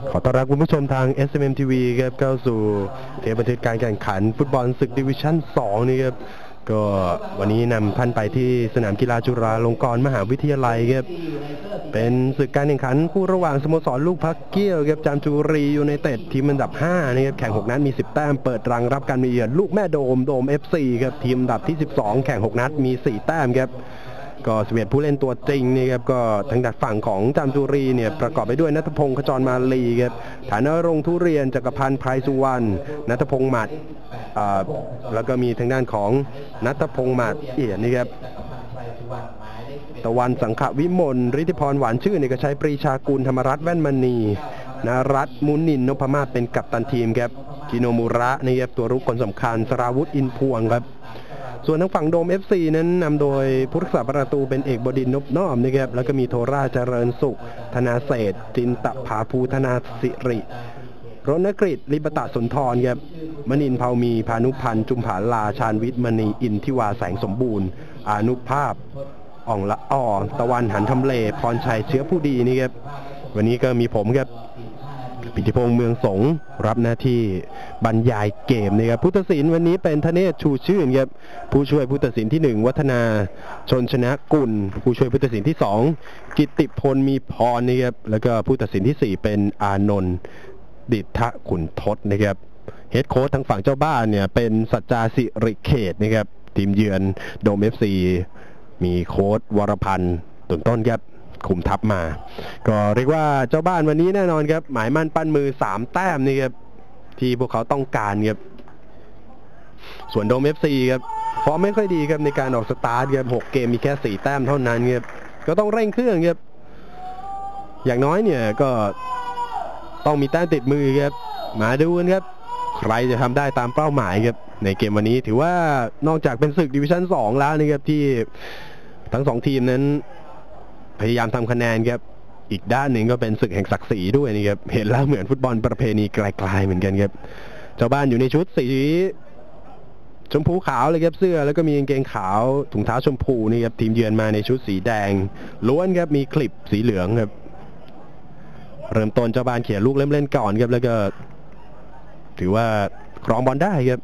ขอต้อนรับคุณผู้ชมทาง SMM TV ครับเข้าสู่เทปบันทึกการแข่งขันฟุตบอลศึกดิวิชั่น 2 นี่ครับก็วันนี้นำท่านไปที่สนามกีฬาจุฬาลงกรณ์มหาวิทยาลัยครับเป็นศึกการแข่งขันคู่ระหว่างสโมสรลูกพักเกี้ยวครับจามจุรียูไนเต็ดทีมอันดับ5นะครับแข่ง6นัดมี10แต้มเปิดรังรับการมาเยือนลูกแม่โดม FC ครับทีมอันดับที่12แข่ง6นัดมี4แต้มครับก็11ผู้เล่นตัวจริงนี่ครับก็ทางด้านฝั่งของจามจุรีเนี่ยประกอบไปด้วยณัฐพงศ์ขจรมาลีครับฐานรงค์ทุเรียนจักรพันธ์ไพรสุวรรณณัฐพงศ์หมัดแล้วก็มีทางด้านของณัฐพงศ์หมัดเอี่ยนี่ครับตะวันสังขวิมลฤทธิพรหวานชื่นเอกชัยปรีชากุลธรรมรัตน์แว่นมณีนรัตน์มุนินนพมาศเป็นกัปตันทีมครับคิโนมุระนี่ครับตัวรุกคนสำคัญสราวุธอินพวงครับส่วนทางฝั่งโดม FC นั้นนำโดยผู้รักษาประตูเป็นเอกบดินทร์นพน้อมนะครับแล้วก็มีโทราเจริญสุขธนาเศรษฐ์จินตภาภูธนาสิริรณกฤษลิปตะสุนทรครับมณินทร์เผ่ามีพานุพันธ์จุมผาลาชาญวิทย์มณีอินทิวาแสงสมบูรณ์อานุภาพอ่องละอ่อตะวันหันทำเลพรชัยเชื้อผู้ดีนี่ครับวันนี้ก็มีผมครับปิติพงษ์เมืองสงรับหน้าที่บรรยายเกมนะครับผู้ตัดสินวันนี้เป็นธเนศชูชื่นครับผู้ช่วยผู้ตัดสินที่1วัฒนาชนชนะกุลผู้ช่วยผู้ตัดสินที่2กิตติพลมีพรนะครับแล้วก็ผู้ตัดสินที่4เป็นอานนท์ดิษฐขุนทศนะครับเฮดโค้ชทางฝั่งเจ้าบ้านเนี่ยเป็นสัจจาสิริเขตนะครับทีมเยือนโดม FC มีโค้ชวรพันธ์ต้นครับคุมทัพมาก็เรียกว่าเจ้าบ้านวันนี้แน่นอนครับหมายมั่นปั้นมือ3แต้มนี่ครับที่พวกเขาต้องการครับส่วนโดม FC ครับฟอร์มไม่ค่อยดีครับในการออกสตาร์ทครับ6เกมมีแค่4แต้มเท่านั้นครับก็ต้องเร่งเครื่องครับอย่างน้อยเนี่ยก็ต้องมีแต้มติดมือครับมาดูกันครับใครจะทำได้ตามเป้าหมายครับในเกมวันนี้ถือว่านอกจากเป็นศึกดิวิชั่น 2แล้วนะครับที่ทั้ง2ทีมนั้นพยายามทำคะแนนครับอีกด้านหนึ่งก็เป็นศึกแห่งศักดิ์ศรีด้วยนี่ครับเห็นแล้วเหมือนฟุตบอลประเพณีไกลๆเหมือนกันครับเจ้าบ้านอยู่ในชุดสีชมพูขาวเลยครับเสื้อแล้วก็มีกางเกงขาวถุงเท้าชมพูนี่ครับทีมเยือนมาในชุดสีแดงล้วนครับมีคลิปสีเหลืองครับเริ่มต้นเจ้าบ้านเขี่ยลูกเล่นก่อนครับแล้วก็ถือว่าครองบอลได้ครับ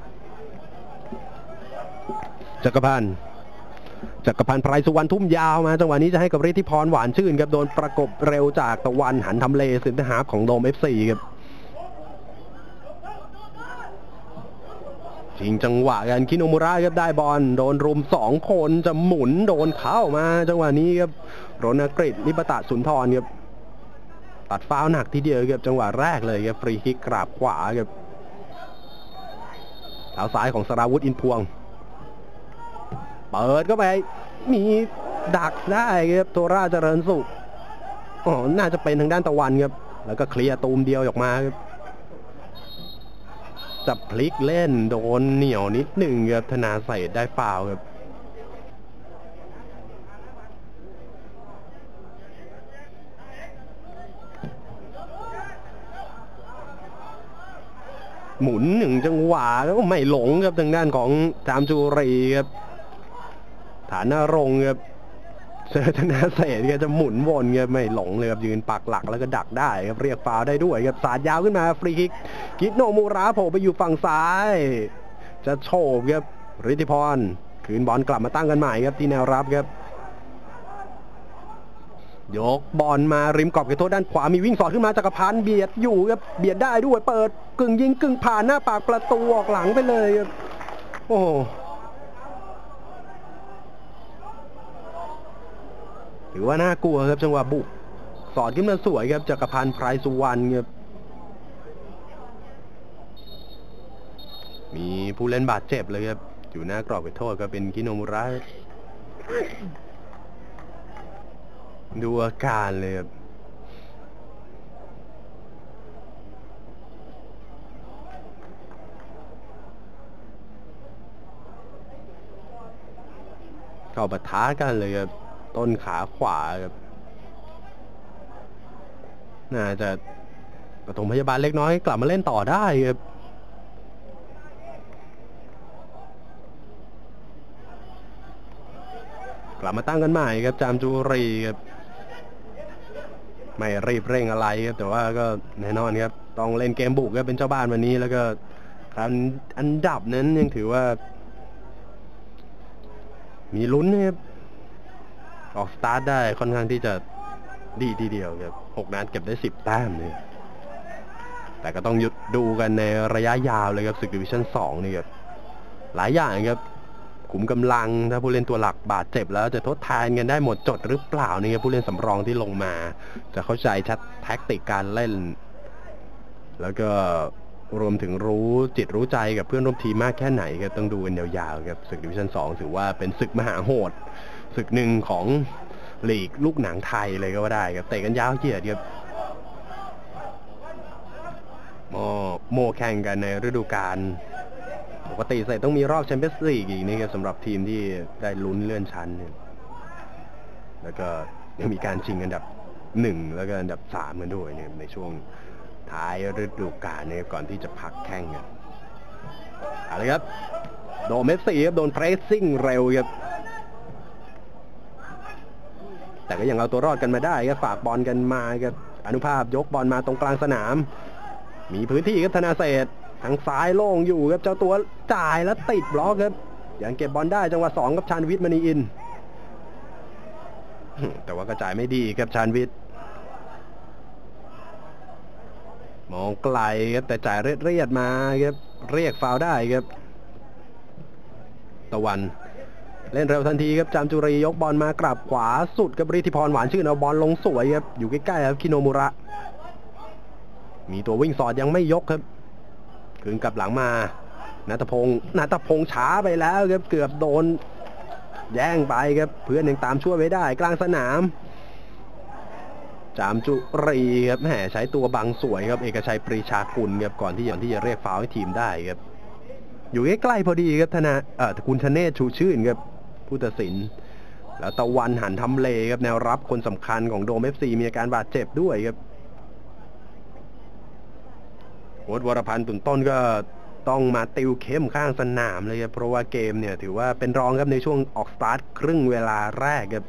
จักรพันธ์ไพรสุวรรณทุ่มยาวมาจังหวะนี้จะให้กับฤทธิพรหวานชื่นครับโดนประกบเร็วจากตะวันหันทำเลเซนเตอร์ฮาล์ฟของโดม FC ครับชิงจังหวะกันคิโนมุระครับได้บอลโดนรุม2คนจะหมุนโดนเข้ามาจังหวะนี้ครับรณกฤษลิปตะสุนทรครับตัดฟาวล์หนักทีเดียวครับจังหวะแรกเลยครับฟรีคิกกราบขวาครับเท้าซ้ายของสราวุธอินพวงเปิดเข้าไปมีดักได้ครับโทราเจริญสุขน่าจะเป็นทางด้านตะวันครับแล้วก็เคลียร์ตูมเดียวออกมาครับจับพลิกเล่นโดนเหนียวนิดหนึ่งครับธนาเศรษฐ์ได้ฟาวล์ครับหมุน1จังหวะแล้วไม่หลงครับทางด้านของจามจุรีครับฐานรงค์ครับเจอธนาเศรษฐ์ก็จะหมุนวนครับไม่หลงเลยครับยืนปักหลักแล้วก็ดักได้ครับเรียกฟาวล์ได้ด้วยครับสาดยาวขึ้นมาฟรีคิกกิโนมูระโผล่ไปอยู่ฝั่งซ้ายจะโฉบครับฤทธิพรคืนบอลกลับมาตั้งกันใหม่ครับที่แนวรับครับยกบอลมาริมกรอบเขตโทษด้านขวามีวิ่งสอดขึ้นมาจักรพันธ์เบียดอยู่ครับเบียดได้ด้วยเปิดกึ่งยิงกึ่งผ่านหน้าปากประตูออกหลังไปเลยครับโอ้ถือว่าน่ากลัวครับจังหวะบุกสอดขึ้นมาสวยครับจักรพันธ์ไพรสุวรรณครับมีผู้เล่นบาดเจ็บเลยครับอยู่หน้ากรอบเขตโทษก็เป็นคิโนมุระดูอาการเลยครับเข้าปะทะกันเลยครับต้นขาขวาครับน่าจะปฐมพยาบาลเล็กน้อยกลับมาเล่นต่อได้ครับกลับมาตั้งกันใหม่ครับจามจุรีครับไม่รีบเร่งอะไรครับแต่ว่าก็แน่นอนครับต้องเล่นเกมบุกครับเป็นเจ้าบ้านวันนี้แล้วก็อันดับนั้นยังถือว่ามีลุ้นครับออกสตาร์ทได้ค่อนข้างที่จะดีทีเดียวครับ6 นัดเก็บได้10 แต้มเนี่ยแต่ก็ต้องหยุดดูกันในระยะยาวเลยครับศึกดิวิชั่น2นี่ครับหลายอย่างครับขุมกำลังถ้าผู้เล่นตัวหลักบาดเจ็บแล้วจะทดแทนกันได้หมดจดหรือเปล่านี่ครับผู้เล่นสำรองที่ลงมาจะเข้าใจชัดแท็กติกการเล่นแล้วก็รวมถึงรู้จิตรู้ใจกับเพื่อนร่วมทีมมากแค่ไหนครับต้องดูกันยาวๆครับศึกดิวิชั่น2ถือว่าเป็นศึกมหาโหดศึกหนึ่งของลีกลูกหนังไทยเลยก็ว่าได้ครับเตะกันยาวเหยียดครับโมแข่งกันในฤดูกาลปกติต้องมีรอบแชมเปี้ยนส์ลีกอีกนี่ครับสำหรับทีมที่ได้ลุ้นเลื่อนชั้นแล้วก็ยังมีการชิงอันดับ1แล้วก็อันดับ3กันด้วยเนี่ยในช่วงท้ายฤดูกาลเนี่ยก่อนที่จะพักแข่งกันเอาละครับโดนเมสซี่ครับโดนเพรสซิ่งเร็วครับแต่ก็ยังเอาตัวรอดกันมาได้ครับฝากบอลกันมาครับอนุภาพยกบอลมาตรงกลางสนามมีพื้นที่ครับธนาเศษทางซ้ายโล่งอยู่ครับเจ้าตัวจ่ายแล้วติดบล็อกครับยังเก็บบอลได้จังหวะ2กับชาญวิทย์มณีอินแต่ว่ากระจายไม่ดีครับชาญวิทย์มองไกลครับแต่จ่ายเรียดมาครับเรียกฟาวล์ได้ครับตะวันเล่นเร็วทันทีครับจามจุรียกบอลมากลับขวาสุดกับฤทธิพรหวานชื่นเอาบอลลงสวยครับอยู่ใกล้ๆครับคิโนมุระมีตัววิ่งสอดยังไม่ยกครับคืนกลับหลังมาณัฐพงษ์ช้าไปแล้วครับเกือบโดนแย่งไปครับเพื่อนยังตามช่วยไว้ได้กลางสนามจามจุรีครับแหมใช้ตัวบังสวยครับเอกชัยปรีชากุลครับก่อนที่จะเรียกฟาวล์ให้ทีมได้ครับอยู่ใกล้ๆพอดีครับคุณธเนศชูชื่นครับผู้ตัดสินแล้วตะวันหันทำเลครับแนวรับคนสำคัญของโดม FC มีอาการบาดเจ็บด้วยครับโค้ชวรพันธ์ตุ่นต้นก็ต้องมาติวเข้มข้างสนามเลยครับเพราะว่าเกมเนี่ยถือว่าเป็นรองครับในช่วงออกสตาร์ทครึ่งเวลาแรกครับ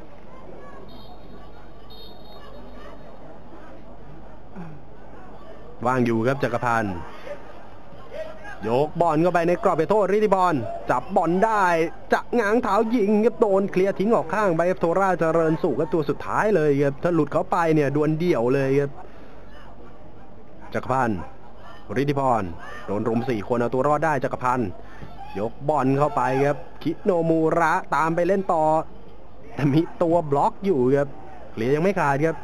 ว่างอยู่ครับจักรพันธ์ยกบอลเข้าไปในกรอบเขตโทษฤทธิพรจับบอลได้จะง้างเท้ายิงครับโดนเคลียร์ทิ้งออกข้างไปโทราเจริญสุขครับตัวสุดท้ายเลยครับถ้าหลุดเข้าไปเนี่ยดวลเดี่ยวเลยครับจักรพันธ์ฤทธิพรโดนรุม4 คนเอาตัวรอดได้จักรพันธ์ยกบอลเข้าไปครับคิโนมูระตามไปเล่นต่อแต่มีตัวบล็อกอยู่ครับเคลียร์ยังไม่ขาดครับ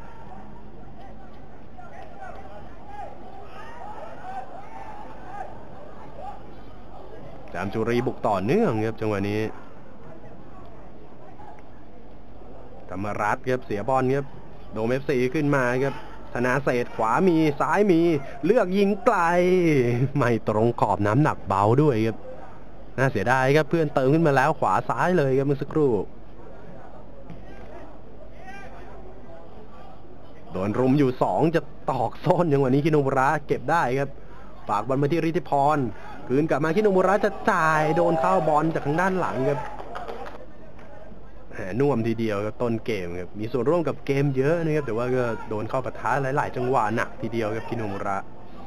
จามจุรีบุกต่อเนื่องครับจังหวะนี้ธรรมรัตน์ครับเสียบอลครับโดม FC ขึ้นมาครับธนาเศษขวามีซ้ายมีเลือกยิงไกลไม่ตรงขอบน้ำหนักเบาด้วยครับน่าเสียดายครับเพื่อนเติมขึ้นมาแล้วขวาซ้ายเลยครับเมื่อสักครู่โดนรุมอยู่2จะตอกโซนอย่างวันนี้คิโนมุระเก็บได้ครับฝากบอลมาที่ฤทธิพรคืนกลับมาคิโนมุระจะจ่ายโดนเข้าบอลจากทางด้านหลังครับน่วมทีเดียวครับต้นเกมครับมีส่วนร่วมกับเกมเยอะนะครับแต่ว่าก็โดนเข้าปะทะหลายๆจังหวะหนักทีเดียวครับคิโนมุระ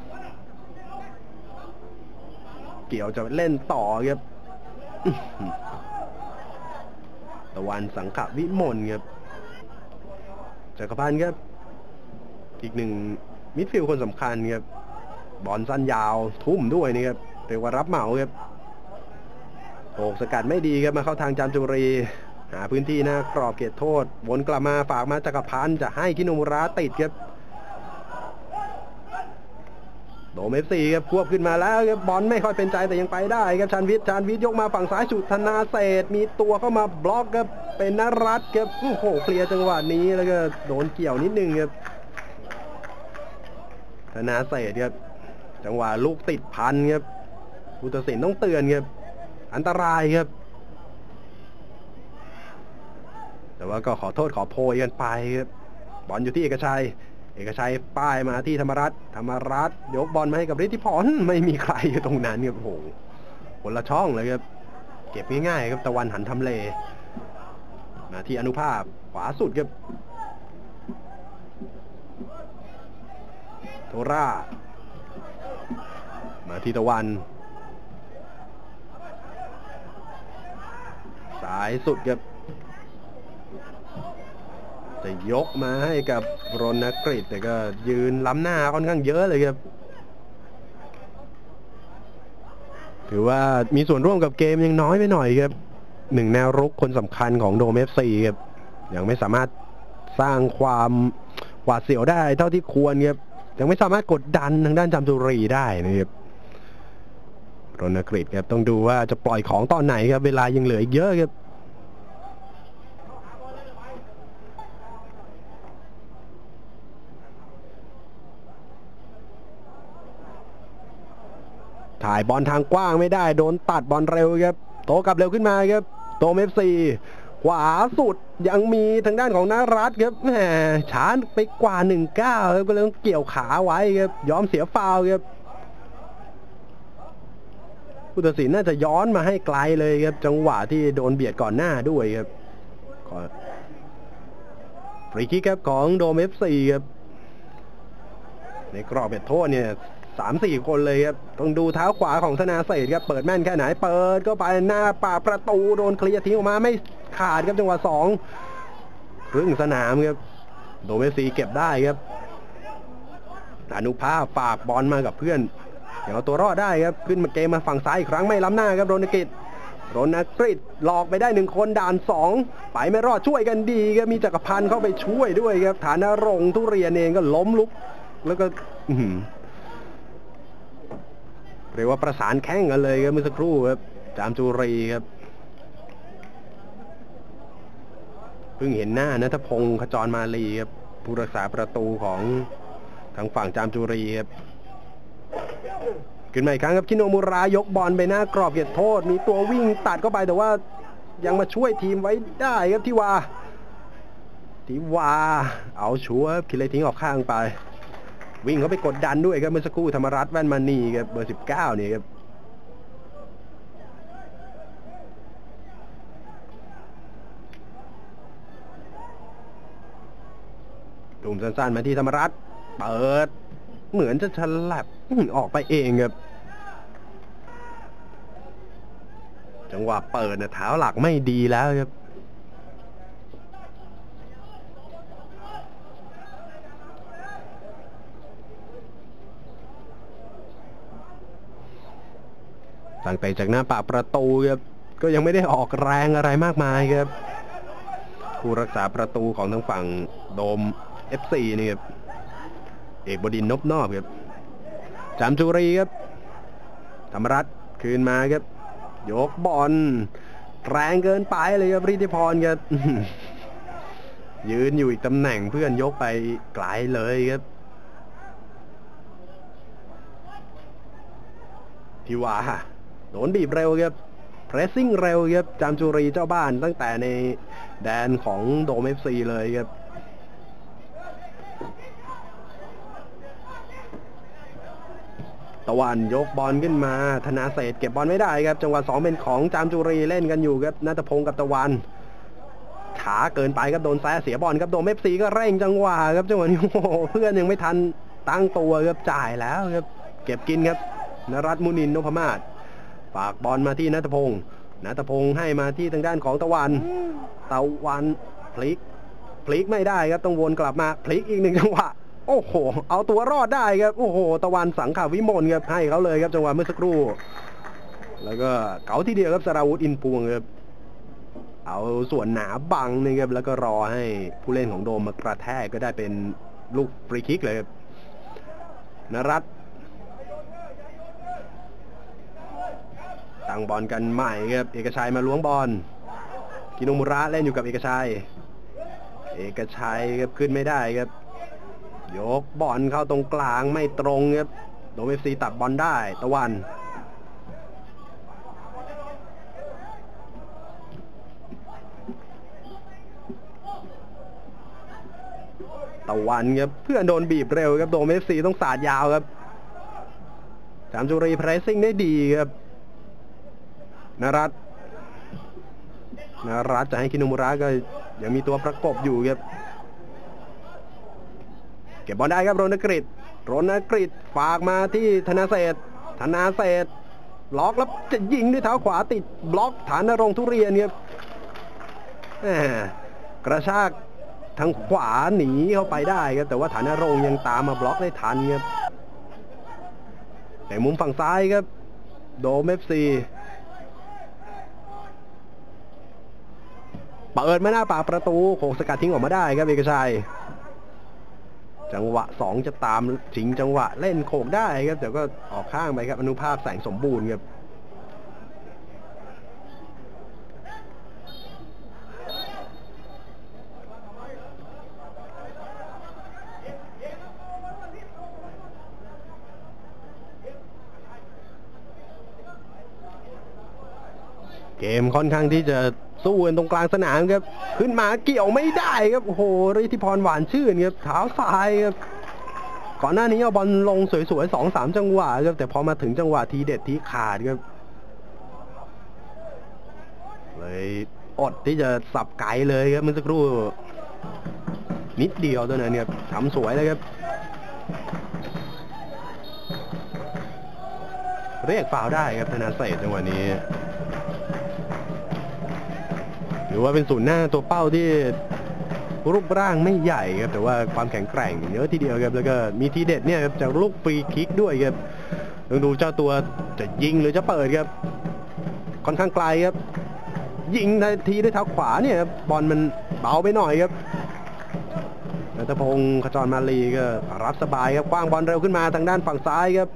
เกี่ยวจะเล่นต่อครับตะวันสังขวิมลครับจักรพันธ์ครับอีกหนึ่งมิดฟิลด์คนสำคัญครับบอลสั้นยาวทุ่มด้วยนี่ครับเรียกว่ารับเหมาครับโอกสกัดไม่ดีครับมาเข้าทางจามจุรีหาพื้นที่นะกรอบเขตโทษวนกลับมาฝากมาจักรพันธ์จะให้คิโนมุระติดครับโดม FC ครับควบขึ้นมาแล้วครับบอลไม่ค่อยเป็นใจแต่ยังไปได้ครับชาญวิทย์ยกมาฝั่งซ้ายสุดธนาเศษมีตัวเข้ามาบล็อกครับเป็นนรัตน์ครับโอ้โหเคลียร์จังหวะนี้แล้วก็โดนเกี่ยวนิดนึงครับธนาเศษครับจังหวะลูกติดพันครับผู้ตัดสินต้องเตือนครับอันตรายครับแต่ว่าก็ขอโทษขอโพยกันไปครับบอลอยู่ที่เอกชัยป้ายมาที่ธรรมรัตน์ยกบอลมาให้กับฤทธิพรไม่มีใครอยู่ตรงนั้นครับโอ้โหคนละช่องเลยครับเก็บง่ายๆครับตะวันหันทำเลมาที่อนุภาพขวาสุดครับโทรามาที่ตะวันสายสุดครับจะยกมาให้กับรณกฤษแต่ก็ยืนล้ำหน้าค่อนข้างเยอะเลยครับถือว่ามีส่วนร่วมกับเกมยังน้อยไปหน่อยครับหนึ่งแนวรุกคนสำคัญของโดม FC ครับยังไม่สามารถสร้างความหวาดเสียวได้เท่าที่ควรครับยังไม่สามารถกดดันทางด้านจามจุรีได้นะครับรณกฤษครับต้องดูว่าจะปล่อยของตอนไหนครับเวลายังเหลืออีกเยอะครับถ่ายบอลทางกว้างไม่ได้โดนตัดบอลเร็วครับโตกลับเร็วขึ้นมาครับโตเอฟซีขวาสุดยังมีทางด้านของนรัตน์ครับแหมช้าไปกว่า1-9ครับก็เลยต้องเกี่ยวขาไว้ครับยอมเสียฟาวล์ครับผู้ตัดสินน่าจะย้อนมาให้ไกลเลยครับจังหวะที่โดนเบียดก่อนหน้าด้วยครับฟรีคิกครับของโดม FC ครับในกรอบเขตโทษเนี่ย3-4 คนเลยครับต้องดูเท้าขวาของธนาเศรษฐ์ครับเปิดแม่นแค่ไหนเปิดก็ไปหน้าปากประตูโดนเคลียร์ทิ้งออกมาไม่ขาดครับจังหวะ2ครึ่งสนามครับโดม FC เก็บได้ครับอนุภาพฝากบอลมากับเพื่อนอย่างเอาตัวรอดได้ครับขึ้นมาเกมมาฝั่งซ้ายอีกครั้งไม่ล้ำหน้าครับรณกฤษหลอกไปได้1คนด่าน2ไปไม่รอดช่วยกันดีครับมีจักรพันธ์เข้าไปช่วยด้วยครับฐานรงค์ทุเรียนเองก็ล้มลุกแล้วก็เรียกว่าประสานแข้งกันเลยครับเมื่อสักครู่ครับจามจุรีครับเพิ่งเห็นหน้าณัฐพงศ์ขจรมาลีครับผู้รักษาประตูของทางฝั่งจามจุรีครับขึ้นมาอีกครั้งครับคิโนมุรายกบอลไปหน้ากรอบเขตโทษมีตัววิ่งตัดเข้าไปแต่ว่ายังมาช่วยทีมไว้ได้ครับทิวาเอาชัวร์คิดเลยทิ้งออกข้างไปวิ่งเขาไปกดดันด้วยครับเมื่อสักครู่ธรรมรัตน์แว่นมณีครับเบอร์19นี่ครับดุ่มสั้นๆมาที่ธรรมรัตน์เปิดเหมือนจะฉลับออกไปเองครับจังหวะเปิดนะเท้าหลักไม่ดีแล้วครับตั้งแต่จากหน้าปากประตูครับก็ยังไม่ได้ออกแรงอะไรมากมายครับผู้รักษาประตูของทางฝั่งโดม FC นี่ครับเอกบดินทร์นพนอกครับจามจุรีครับธรรมรัตน์คืนมาครับยกบอลแรงเกินไปเลยครับฤทธิพรครับยืนอยู่อีกตำแหน่งเพื่อนยกไปไกลเลยครับทิวาโดนบีบเร็วครับเพรสซิ่งเร็วครับจามจุรีเจ้าบ้านตั้งแต่ในแดนของโดม FC เลยครับตะวันยกบอลขึ้นมาธนาเศรษฐ์เก็บบอลไม่ได้ครับจังหวะ2เป็นของจามจุรีเล่นกันอยู่ครับณัฐพงศ์กับตะวันขาเกินไปครับโดนแซะเสียบอลครับโดม FC ก็เร่งจังหวะครับจังหวะนี้โอ้โหเพื่อนยังไม่ทันตั้งตัวครับจ่ายแล้วครับเก็บกินครับนรัตน์มุนินทร์นพมาศฝากบอลมาที่ณัฐพงศ์ให้มาที่ทางด้านของตะวันพลิกไม่ได้ครับต้องวนกลับมาพลิกอีก1จังหวะโอ้โหเอาตัวรอดได้ครับโอ้โหตะวันสังขวิมลครับให้เขาเลยครับจังหวะเมื่อสักครู่แล้วก็เก๋าที่เดียวครับสราวุธอินปวงครับเอาส่วนหนาบังนี่ครับแล้วก็รอให้ผู้เล่นของโดมมากระแทกก็ได้เป็นลูกฟรีคิกเลยครับนรัตน์ตั้งบอลกันใหม่ครับเอกชัยมาล้วงบอลกิโนมุระเล่นอยู่กับเอกชัยครับขึ้นไม่ได้ครับยกบอลเข้าตรงกลางไม่ตรงครับโดม FC ตัดบอลได้ตะวันครับเพื่อนโดนบีบเร็วครับโดม FC ต้องสาดยาวครับจามจุรีเพรสซิ่งได้ดีครับนรัตน์จะให้คิโนมุระก็ยังมีตัวประกบอยู่ครับเก็บบอลได้ครับรณกฤษรณกฤษฝากมาที่ธนาเศษล็อกแล้วจะยิงด้วยเท้าขวาติดบล็อกฐานนรงค์ทุเรียนครับกระชากทางขวาหนีเข้าไปได้ครับแต่ว่าฐานนรงค์ยังตามมาบล็อกได้ทันครับในมุมฝั่งซ้ายครับโดม FC เปิดมาหน้าปากประตูโขกสกัดทิ้งออกมาได้ครับเอกชัยจังหวะ2จะตามชิงจังหวะเล่นโขกได้ครับแต่ก็ออกข้างไปครับอนุภาพแสงสมบูรณ์ครับเกมค่อนข้างที่จะสู้กันตรงกลางสนามครับขึ้นมาเกี่ยวไม่ได้ครับโอ้โหฤทธิพรหวานชื่นครับเท้าซ้ายครับก่อนหน้านี้เอาบอลลงสวยๆ 2-3 จังหวะครับแต่พอมาถึงจังหวะทีเด็ดทีขาดครับเลยอดที่จะสับไกลเลยครับเมื่อสักครู่นิดเดียวตัวนั้นครับทำสวยเลยครับเรียกฟาวล์ได้ครับธนาเศษจังหวะนี้หรือว่าเป็นศูนย์หน้าตัวเป้าที่รูปร่างไม่ใหญ่ครับแต่ว่าความแข็งแกร่งเยอะทีเดียวครับแล้วก็มีทีเด็ดเนี่ยครับจากลูกฟรีคิกด้วยครับต้องดูเจ้าตัวจะยิงหรือจะเปิดครับค่อนข้างไกลครับยิงทันทีด้วยเท้าขวาเนี่ยบอลมันเบาไปหน่อยครับนัทพงศ์ขจรมาลีก็รับสบายครับคว้างบอลเร็วขึ้นมาทางด้านฝั่งซ้ายครับ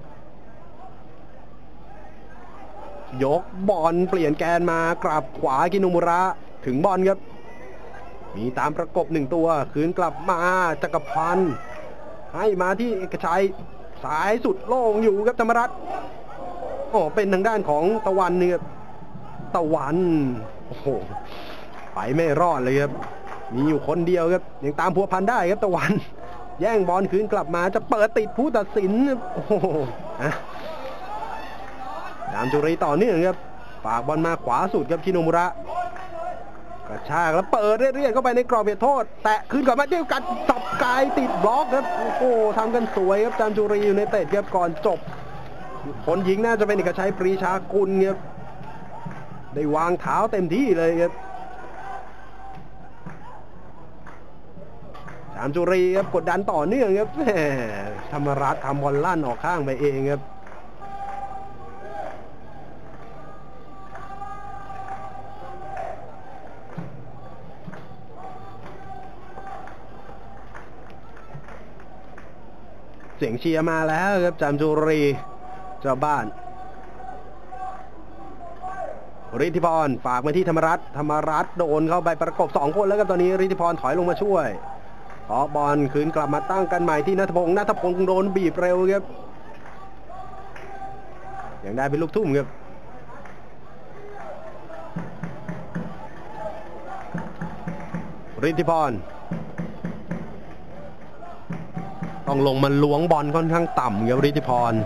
ยกบอลเปลี่ยนแกนมากลับขวากินุมุระถึงบอลครับมีตามประกบ1ตัวคืนกลับมาจักรพันธ์ให้มาที่เอกชัยสายสุดโล่งอยู่ครับธรรมรัตน์เป็นทางด้านของตะวันเนี่ยตะวันโอ้โหไปไม่รอดเลยครับมีอยู่คนเดียวครับยังตามพัวพันได้ครับตะวันแย่งบอลคืนกลับมาจะเปิดติดผู้ตัดสินโอ้โหตามจุรีต่อเนื่องครับฝากบอลมาขวาสุดครับคิโนมุระกระชากแล้วเปิดเรียกเข้าไปในกรอบเขตโทษแตะคืนกลับมาเดียวกันสับกายติดบล็อกครับโอ้โหทำกันสวยครับจามจุรีอยู่ในเตะครับก่อนจบคนยิงน่าจะเป็นเอกชัยปรีชากุลครับได้วางเท้าเต็มที่เลยครับจามจุรีครับกดดันต่อเนื่องครับธรรมรัตน์ทำบอลลั่นออกข้างไปเองครับเสียงเชียร์มาแล้วครับจามจุรีเจ้าบ้านฤทธิพรฝากมาที่ธรรมรัตน์โดนเข้าไปประกบ2คนแล้วครับตอนนี้ฤทธิพรถอยลงมาช่วยขอบอลคืนกลับมาตั้งกันใหม่ที่ณัฐพงศ์โดนบีบเร็วครับยังได้เป็นลูกทุ่มครับฤทธิพรต้องลงมาล้วงบอลค่อนข้างต่ำครับฤทธิพร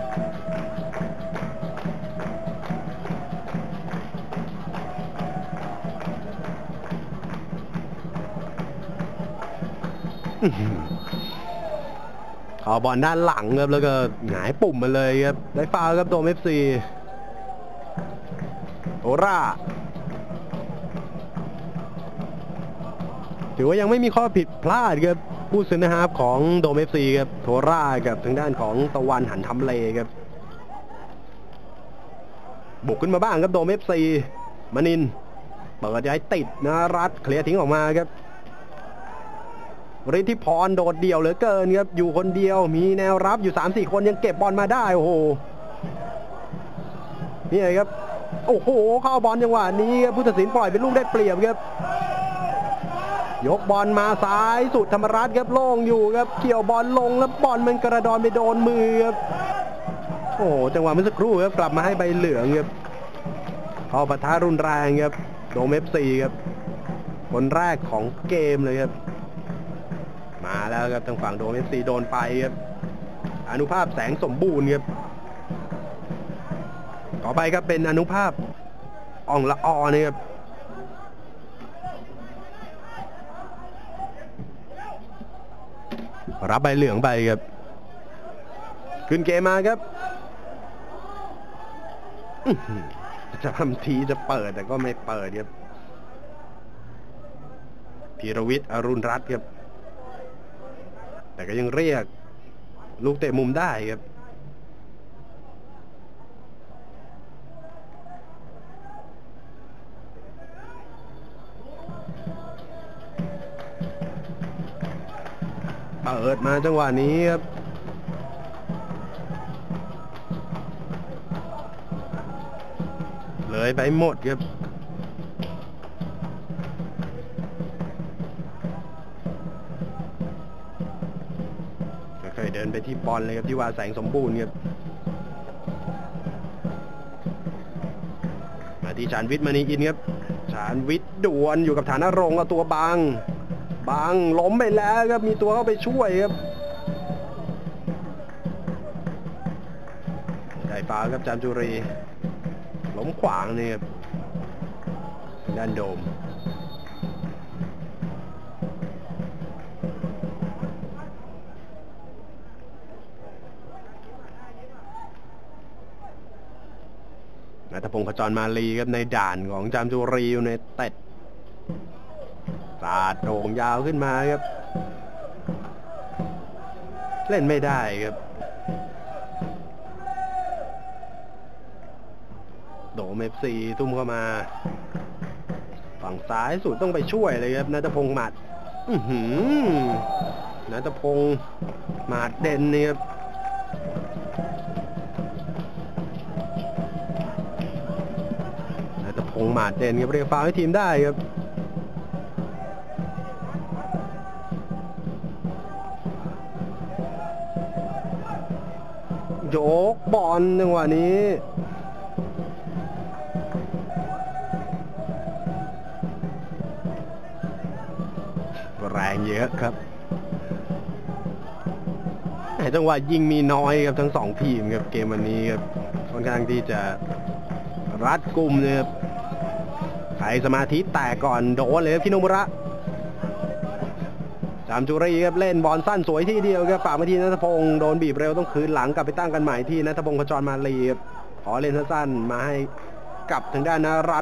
เอาบอลด้านหลังครับแล้วก็หงายปุ่มมาเลยครับได้ฟาวล์ครับโดม FC โอราถือว่ายังไม่มีข้อผิดพลาดครับผู้เซนเตอร์ฮาล์ฟของโดม FC ครับโทรากับทางด้านของตะวันหันทำเลครับบุกขึ้นมาบ้างครับโดม FC มณินเปิดย้ายติดนะรัฐเคลียร์ทิ้งออกมาครับฤทธิพรโดดเดี่ยวเหลือเกินครับอยู่คนเดียวมีแนวรับอยู่ 3-4 คนยังเก็บบอลมาได้โอ้โหนี่ครับโอ้โหเข้าบอลจังหวะนี้ครับผู้ตัดสินปล่อยเป็นลูกได้เปรียบครับยกบอลมาซ้ายสุดธรรมรัตน์ครับโล่งอยู่ครับเกี่ยวบอลลงแล้วบอลมันกระดอนไปโดนมือครับโอ้โหจังหวะเมื่อสักครู่ครับกลับมาให้ใบเหลืองครับเข้าปะทะรุนแรงครับโดม FC ครับคนแรกของเกมเลยครับมาแล้วครับทางฝั่งโดม FC โดนไปครับอนุภาพแสงสมบูรณ์ครับต่อไปครับเป็นอนุภาพอ่องละออเนี่ยครับรับใบเหลืองไปครับขึ้นเกมมาครับจะทำทีจะเปิดแต่ก็ไม่เปิดครับพีรวิทย์อรุณรัตน์ครับแต่ก็ยังเรียกลูกเตะมุมได้ครับเปิดมาจังหวะนี้ครับเลยไปหมดครับค่อยๆเดินไปที่บอลเลยครับที่ว่าแสงสมบูรณ์ครับมาที่ชาญวิทย์มณีอินครับชาญวิทย์ดวลอยู่กับฐานรงค์เอาตัวบังล้มไปแล้วครับมีตัวเข้าไปช่วยครับได้ฟาวครับจามจุรีล้มขวางนี่ครับด้านโดมณัฐพงศ์ขจรมาลีครับในด่านของจามจุรีอยู่ในเต็ดสาดโด่งยาวขึ้นมาครับเล่นไม่ได้ครับโดม FC ทุ่มเข้ามาฝั่งซ้ายสุดต้องไปช่วยเลยครับณัฐพงศ์หมัดณัฐพงศ์หมัดเด่นนี่ครับณัฐพงศ์หมัดเด่นครับเรียกฟาวล์ให้ทีมได้ครับโยกบอลจังหวะนี้แรงเยอะครับจังหวะยิงมีน้อยครับทั้งสองทีมครับเกมวันนี้ครับค่อนข้างที่จะรัดกุมเลยครับใครสมาธิแตกก่อนโดนเลยครับคิโนมุระจามจุรีครับเล่นบอลสั้นสวยที่เดียวครับฝากมาที่ณัฐพงศ์โดนบีบเร็วต้องคืนหลังกลับไปตั้งกันใหม่ที่ณัฐพงศ์ขจรมาลีครับขอเล่นสั้นๆมาให้กับทางด้านนรัต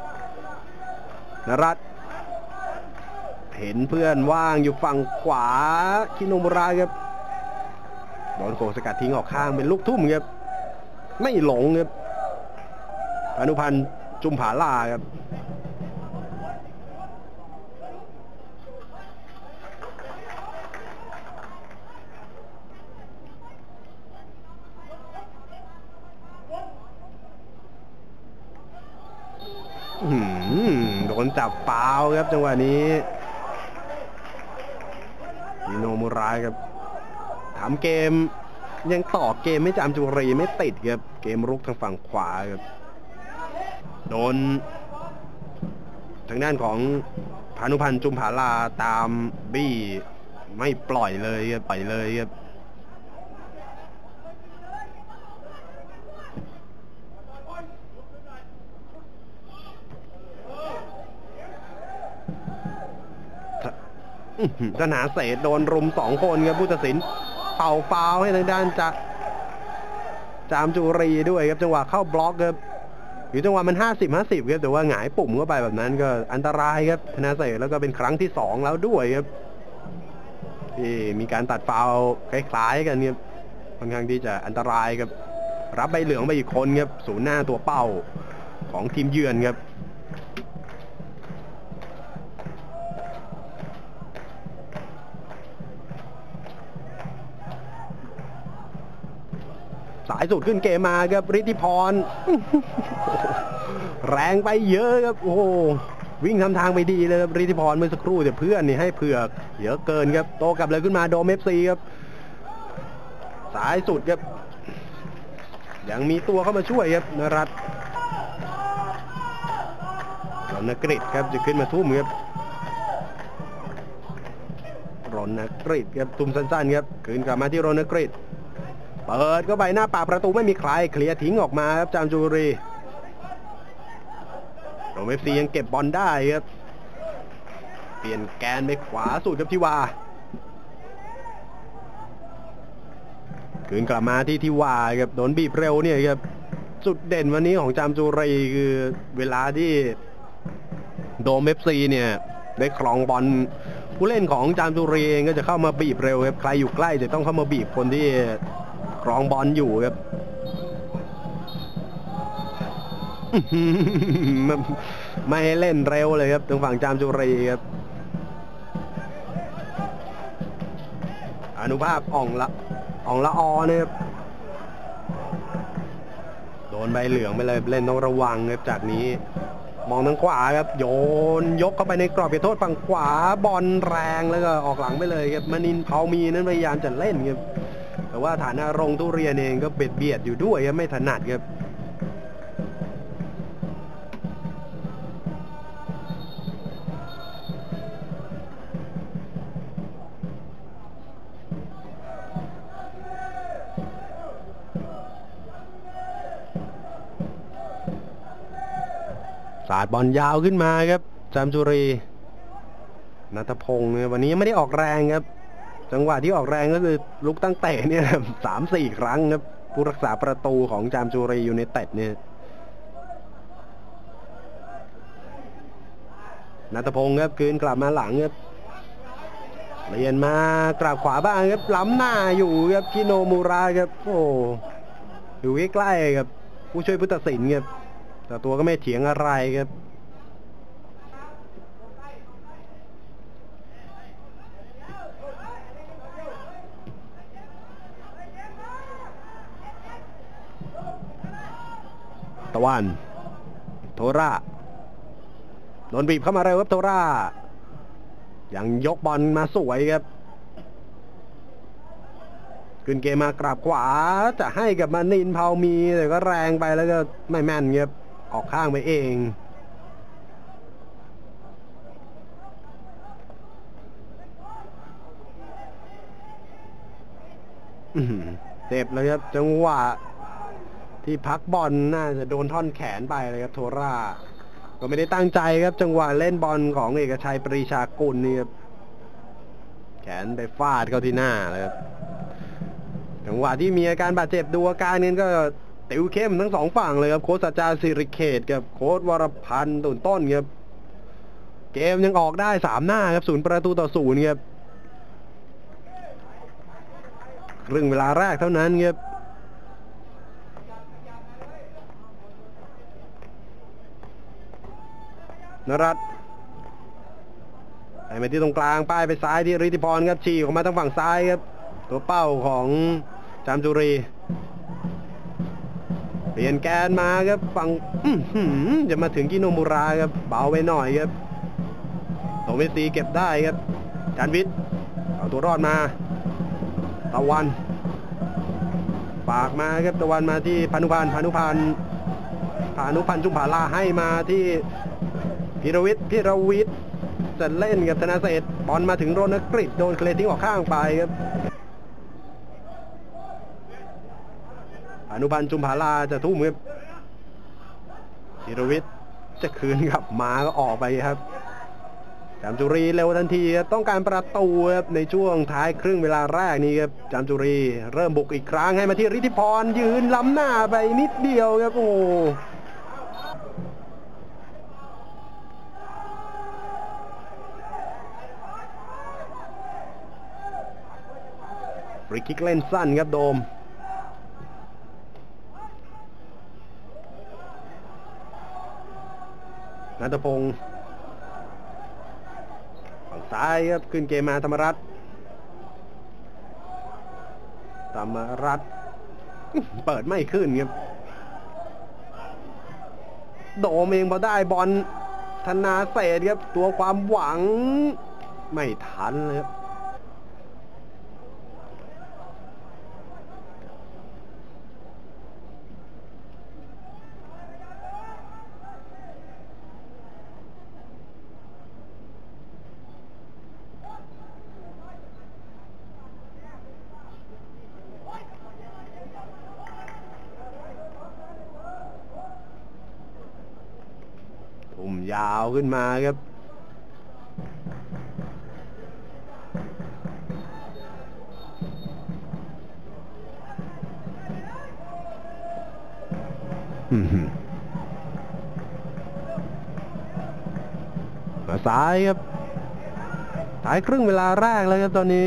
น์เห็นเพื่อนว่างอยู่ฝั่งขวาคิโนมุระครับโดนโขกสกัดทิ้งออกข้างเป็นลูกทุ่มครับไม่หลงครับพานุพันธ์จุมผาลาครับโดนจับฟาวล์ครับจังหวะนี้คิโนมุระครับทำเกมยังต่อเกมไม่จามจุรีไม่ติดครับเกมรุกทางฝั่งขวาครับโดนทางด้านของพานุพันธ์จุมผาลาตามบี้ไม่ปล่อยเลยครับสนาเศษโดนรุม2 คนครับผู้ตัดสินเป่าฟาวล์ให้ทางด้านจามจุรีด้วยครับจังหวะเข้าบล็อกครับอยู่จังหวะมัน50-50ครับแต่ว่าหงายปุ่มเข้าไปแบบนั้นก็อันตรายครับธนาเศษแล้วก็เป็นครั้งที่2แล้วด้วยครับที่มีการตัดฟาวล์คล้ายๆกันครับค่อนข้างที่จะอันตรายครับรับใบเหลืองไปอีกคนครับศูนย์หน้าตัวเป้าของทีมเยือนครับสายสุดขึ้นเกมมาครับฤทธิพรแรงไปเยอะครับโอ้วิ่งทำทางไปดีเลยครับฤทธิพรเมื่อสักครู่แต่เพื่อนนี่ให้เผือกเยอะเกินครับโตกลับเลยขึ้นมาโดม FC ครับสายสุดครับยังมีตัวเข้ามาช่วยครับนรัตน์รณกฤษครับจะขึ้นมาทุ่มครับรณกฤษครับทุ่มสั้นๆครับคืนกลับมาที่รณกฤษเปิดก็ไปหน้าปากประตูไม่มีใครเคลียร์ทิ้งออกมาครับจามจุรีโดม FC ยังเก็บบอลได้ครับเปลี่ยนแกนไปขวาสุดครับทิวาคืนกลับมาที่ว่าครับโดนบีบเร็วเนี่ยครับจุดเด่นวันนี้ของจามจุรีคือเวลาที่โดมFCเนี่ยได้ครองบอลผู้เล่นของจามจุรีเองก็จะเข้ามาบีบเร็วครับใครอยู่ใกล้จะต้องเข้ามาบีบคนที่ครองบอลอยู่ครับไม่ให้เล่นเร็วเลยครับทางฝั่งจามจุรีครับอนุภาพอ่องละอเนี่ยโดนใบเหลืองไปเลยเล่นต้องระวังครับจากนี้มองทางขวาครับโยนยกเข้าไปในกรอบเขตโทษฝั่งขวาบอลแรงแล้วก็ออกหลังไปเลยครับมณินทร์เผามีนั้นพยายามจะเล่นครับแต่ว่าฐานอารมณ์ทุเรียนเองก็เบียดอยู่ด้วยครับไม่ถนัดครับสาดบอลยาวขึ้นมาครับจามจุรีณัฐพงศ์เนี่ยวันนี้ไม่ได้ออกแรงครับจังหวะที่ออกแรงก็คือลุกตั้งเตะเนี่ย 3-4 ครั้งครับผู้รักษาประตูของจามจุรียูไนเต็ดเนี่ยณัฐพงศ์ครับคืนกลับมาหลังครับเปลี่ยนมากราบขวาบ้างครับล้ำหน้าอยู่ครับกิโนมูระครับโอ้อยู่ใกล้ๆครับผู้ช่วยผู้ตัดสินครับแต่ตัวก็ไม่เถียงอะไรครับตะวันโทราโดนบีบเข้ามาเร็วครับโทรายังยกบอลมาสวยครับขึ้นเกมมากราบขวาจะให้กับมณินทร์เผามีแต่ก็แรงไปแล้วก็ไม่แม่นครับออกข้างไปเองเจ็บเลยครับจังหวะที่พักบอลน่าจะโดนท่อนแขนไปเลยครับโทราก็ไม่ได้ตั้งใจครับจังหวะเล่นบอลของเอกชัยปรีชากุลนี่ครับแขนไปฟาดเข้าที่หน้าเลยครับจังหวะที่มีอาการบาดเจ็บดูอาการนี้ก็ติวเข้มทั้งสองฝั่งเลยครับโค้ชสัจจาสิริเขตกับโค้ชวรพันธ์ตุ่นต้นครับเกมยังออกได้3 หน้าครับ0-0ครับครึ่งเวลาแรกเท่านั้นครับนรัตน์ไปมาที่ตรงกลางป้ายไปซ้ายที่ฤทธิพรครับฉีกออกมาทางฝั่งซ้ายครับตัวเป้าของจามจุรีเปลี่ยนแกนมาครับฝั่งจะมาถึงกิโนมูราครับเบาไปหน่อยครับโตเมซีเก็บได้ครับจานวิทย์เอาตัวรอดมาตะวันปากมาครับตะวันมาที่พานุพันธ์จุมผาลาให้มาที่พิรวิทย์จะเล่นกับธนาเศรษฐ์บอลมาถึงโรนกฤษโดนเคลทิ้งออกข้างไปครับอนุพันธ์จุมผาลาจะทุ่มครับพิรวิทย์จะคืนกลับมาก็ออกไปครับจามจุรีเร็วทันทีครับต้องการประตูครับในช่วงท้ายครึ่งเวลาแรกนี้ครับจามจุรีเริ่มบุกอีกครั้งให้มาที่ฤทธิพรยืนล้ำหน้าไปนิดเดียวครับโอ้ฟรีคิกเล่นสั้นครับโดมณัฐพงศ์ฝั่งซ้ายครับขึ้นเกมมาธรรมรัตน์เปิดไม่ขึ้นครับโดมเองพอได้บอลธนาเศรษฐ์ครับตัวความหวังไม่ทันเลยครับยาวขึ้นมาครับมาซ้ายครับท้ายครึ่งเวลาแรกแล้วครับตอนนี้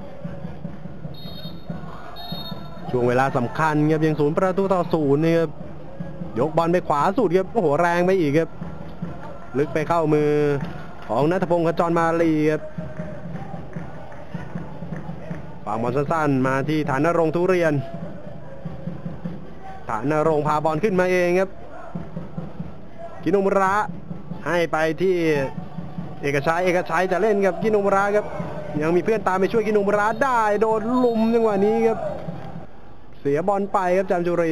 ช่วงเวลาสำคัญครับยัง0-0นี่ครับยกบอลไปขวาสุดครับโอ้โหแรงไปอีกครับลึกไปเข้ามือของณัฐพงศ์ขจรมาลีครับฝากบอลสั้นๆมาที่ฐานนรงค์ทุเรียนฐานนรงค์พาบอลขึ้นมาเองครับกินุมุระให้ไปที่เอกชัยจะเล่นกับกินุมุระครับยังมีเพื่อนตามไปช่วยกินุมุระได้โดนลุมจังหวะนี้ครับเสียบอลไปครับจามจุรี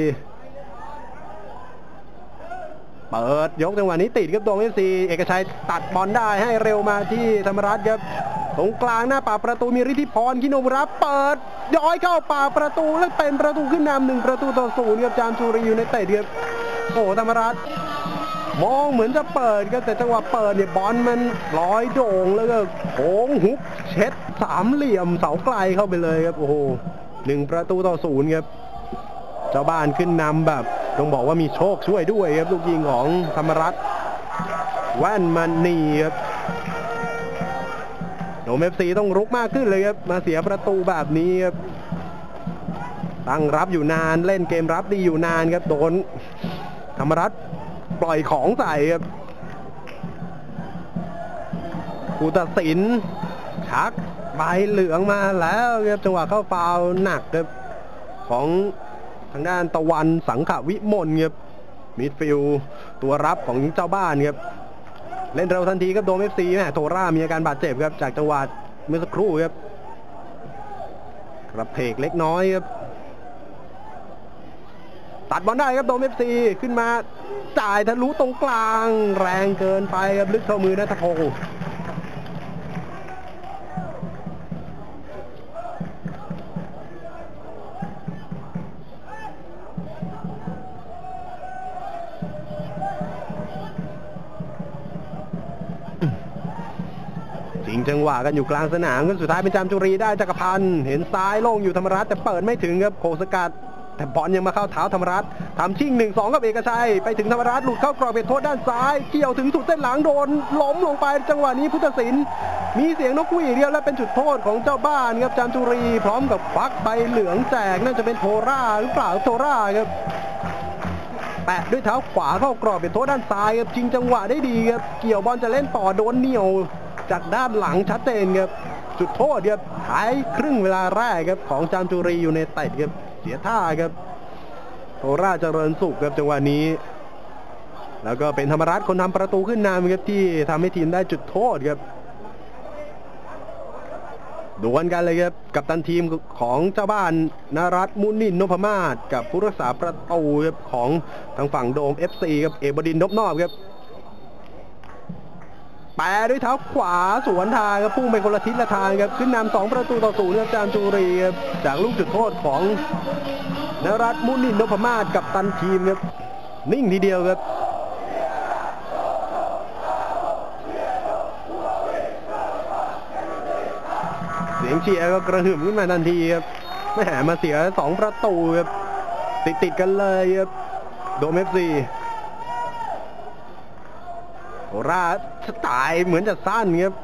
เปิดยกจังหวะนี้ติดครับตรงเอกชัยตัดบอลได้ให้เร็วมาที่ธรรมรัตน์ครับตรงกลางหน้าป่าประตูมีฤทธิพรกินุมุระเปิดย้อยเข้าป่าประตูและเป็นประตูขึ้นนำ1-0ครับจามจุรียูไนเต็ดครับโอ้ธรรมรัตน์มองเหมือนจะเปิดครับแต่จังหวะเปิดเนี่ยบอลมันลอยโด่งแล้วก็โค้งฮุกเช็ดสามเหลี่ยมเสาไกลเข้าไปเลยครับโอ้โห1-0ครับเจ้าบ้านขึ้นนำแบบต้องบอกว่ามีโชคช่วยด้วยครับลูกยิงของธรรมรัตน์แว่นมันนีครับโดม FC ต้องรุกมากขึ้นเลยครับมาเสียประตูแบบนี้ครับตั้งรับอยู่นานเล่นเกมรับดีอยู่นานครับโดนธรรมรัตน์ปล่อยของใส่ครับผู้ตัดสินชักใบเหลืองมาแล้วครับจังหวะเข้าฟาวล์หนักครับของทางด้านตะวันสังขวิมลครับมิดฟิลด์ตัวรับของเจ้าบ้านครับเล่นเร็วทันทีครับโดม FC แม่โทร่ามีอาการบาดเจ็บครับจากจังหวะเมื่อสักครู่ครับกระเพกเล็กน้อยครับตัดบอลได้ครับโดม FC ขึ้นมาจ่ายทะลุตรงกลางแรงเกินไปครับลึกเข้ามือณัฐพงศ์จริงจังหวะกันอยู่กลางสนามกันสุดท้ายเป็นจามจุรีได้จักรพันธ์เห็นซ้ายโล่งอยู่ธรรมรัตน์แต่เปิดไม่ถึงครับโคสกัดแต่บอลยังมาเข้าเท้าธรรมรัตน์ทำชิ่ง 1-2 กับเอกชัยไปถึงธรรมรัตน์หลุดเข้ากรอบเขตโทษด้านซ้ายเกี่ยวถึงสุดเส้นหลังโดนล้มลงไปจังหวะนี้ผู้ตัดสินมีเสียงนกหวีดเดียวและเป็นจุดโทษของเจ้าบ้านครับจามจุรีพร้อมกับควักใบเหลืองแจกน่าจะเป็นโทร่าหรือเปล่าโทร่าครับแตะด้วยเท้าขวาเข้ากรอบเขตโทษด้านซ้ายครับจริงจังหวะได้ดีครับเกี่ยวบอลจะเล่นต่อโดนเหนี่ยวจากด้านหลังชัดเจนครับจุดโทษครับท้ายครึ่งเวลาแรกครับของจามจุรียูไนเต็ดครับเสียท่าครับโทร่าเจริญสุขครับจังหวะนี้แล้วก็เป็นธรรมรัตน์คนทำประตูขึ้นนำครับที่ทำให้ทีมได้จุดโทษครับดวลกันเลยครับกัปตันทีมของเจ้าบ้านนรัตน์มุนินนพมาศกับผู้รักษาประตูครับของทางฝั่งโดม FC ครับเอกบดินทร์นพนอบครับแปรด้วยเท้าขวาสวนทางครับพุ่งไปคนละทิศละทางครับขึ้นนำ2-0ครับจามจุรีครับจากลูกจุดโทษของนรัตน์มุนินนพมาศกับตันทีมครับนิ่งทีเดียวครับเสียงเชียร์ก็กระหึ่มขึ้นมาทันทีครับแม่มาเสีย2 ประตูครับติดกันเลยครับโดม FCโทร่าสไตล์เหมือนจะสั้นครับ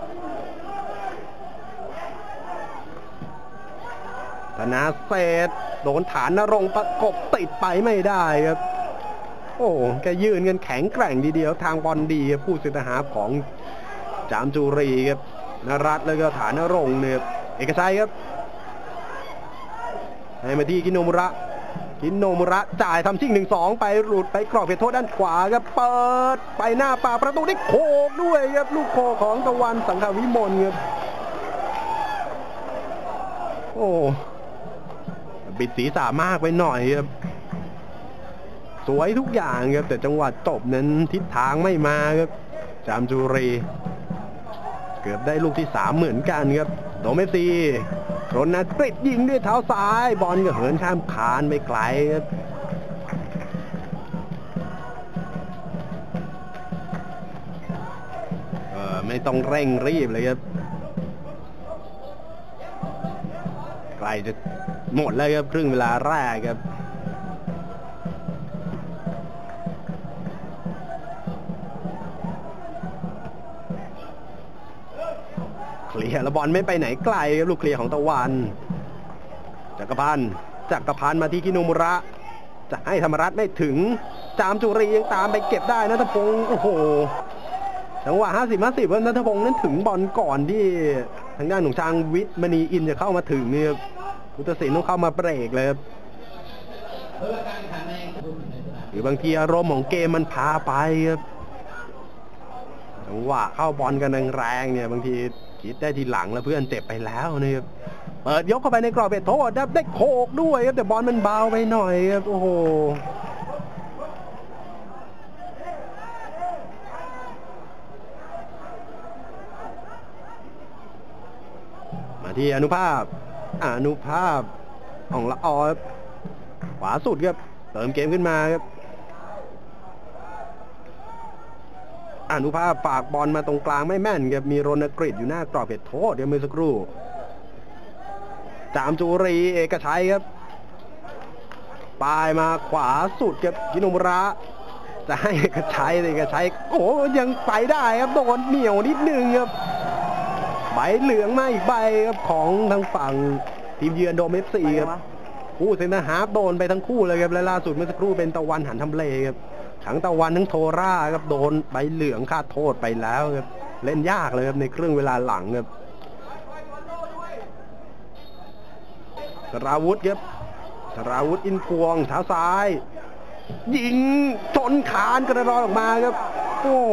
ธนาเศษโดนฐานนรงค์ประกบติดไปไม่ได้ครับโอ้แกยืนกันแข็งแกร่งทีเดียวทางบอลดีครับผู้เสียหายของจามจุรีครับนรัตน์แล้วก็ฐานนรงค์เนี่ยเอกชัยครับให้มาที่กิโนมุระจ่ายทำชิ่ง 1-2 ไปหลุดไปกรอบเขตโทษด้านขวาครับเปิดไปหน้าป่าประตูได้โขกด้วยครับลูกโขกของตะวันสังขวิมลครับโอ้บิดศีรษะมากไปหน่อยครับสวยทุกอย่างครับแต่จังหวะจบนั้นทิศทางไม่มาครับจามจุรีเกือบได้ลูกที่3เหมือนกันครับโดม FCโรนัลกริดยิงด้วยเท้าซ้ายบอลก็เหินข้ามคานไปไกลครับไม่ต้องเร่งรีบเลยครับใกล้จะหมดแล้วครับครึ่งเวลาแรกครับเคลียร์แล้วบอลไม่ไปไหนไกลครับลูกเคลียร์ของตะวันจักรพันธ์มาที่กิโนมุระจะให้ธรรมรัตน์ไม่ถึงจามจุรียังตามไปเก็บได้ณัฐพงศ์โอ้โหจังหวะ50-50ว่าณัฐพงศ์นั้นถึงบอลก่อนที่ทางด้านของช้างวิทย์มณีอินจะเข้ามาถึงเนี่ยพุทธศิลป์ต้องเข้ามาเบรกเลยครับหรือบางทีอารมณ์ของเกมมันพาไปครับจังหวะเข้าบอลกันแรงๆเนี่ยบางทีคิดได้ทีหลังแล้วเพื่อนเจ็บไปแล้วนะครับเปิดยกเข้าไปในกรอบเขตโทษครับได้โขกด้วยครับแต่บอลมันเบาไปหน่อยครับโอ้โหมาที่อนุภาพของละออขวาสุดครับเติมเกมขึ้นมาครับอนุภาพฝากบอลมาตรงกลางไม่แม่นครับมีรณกฤษอยู่หน้ากรอบเขตโทษเดี๋ยวเมื่อสักครู่จามจุรีเอกชัยครับปลายมาขวาสุดครับกิโนมุระจะให้เอกชัยโอ้ยังไปได้ครับโดนเหนียวนิดนึงครับใบเหลืองมาอีกใบครับของทางฝั่งทีมเยือนโดม FC ครับคู่เซนเตอร์ฮาล์ฟโดนไปทั้งคู่เลยครับและล่าสุดเมื่อสักครู่เป็นตะวันหันทำเลครับทั้งตะวันทั้งโทราครับโดนใบเหลืองคาดโทษไปแล้วครับเล่นยากเลยครับในครึ่งเวลาหลังครับสราวุธครับสราวุธอินพวงเท้าซ้ายยิงชนคานกระรอนออกมาครับโอ้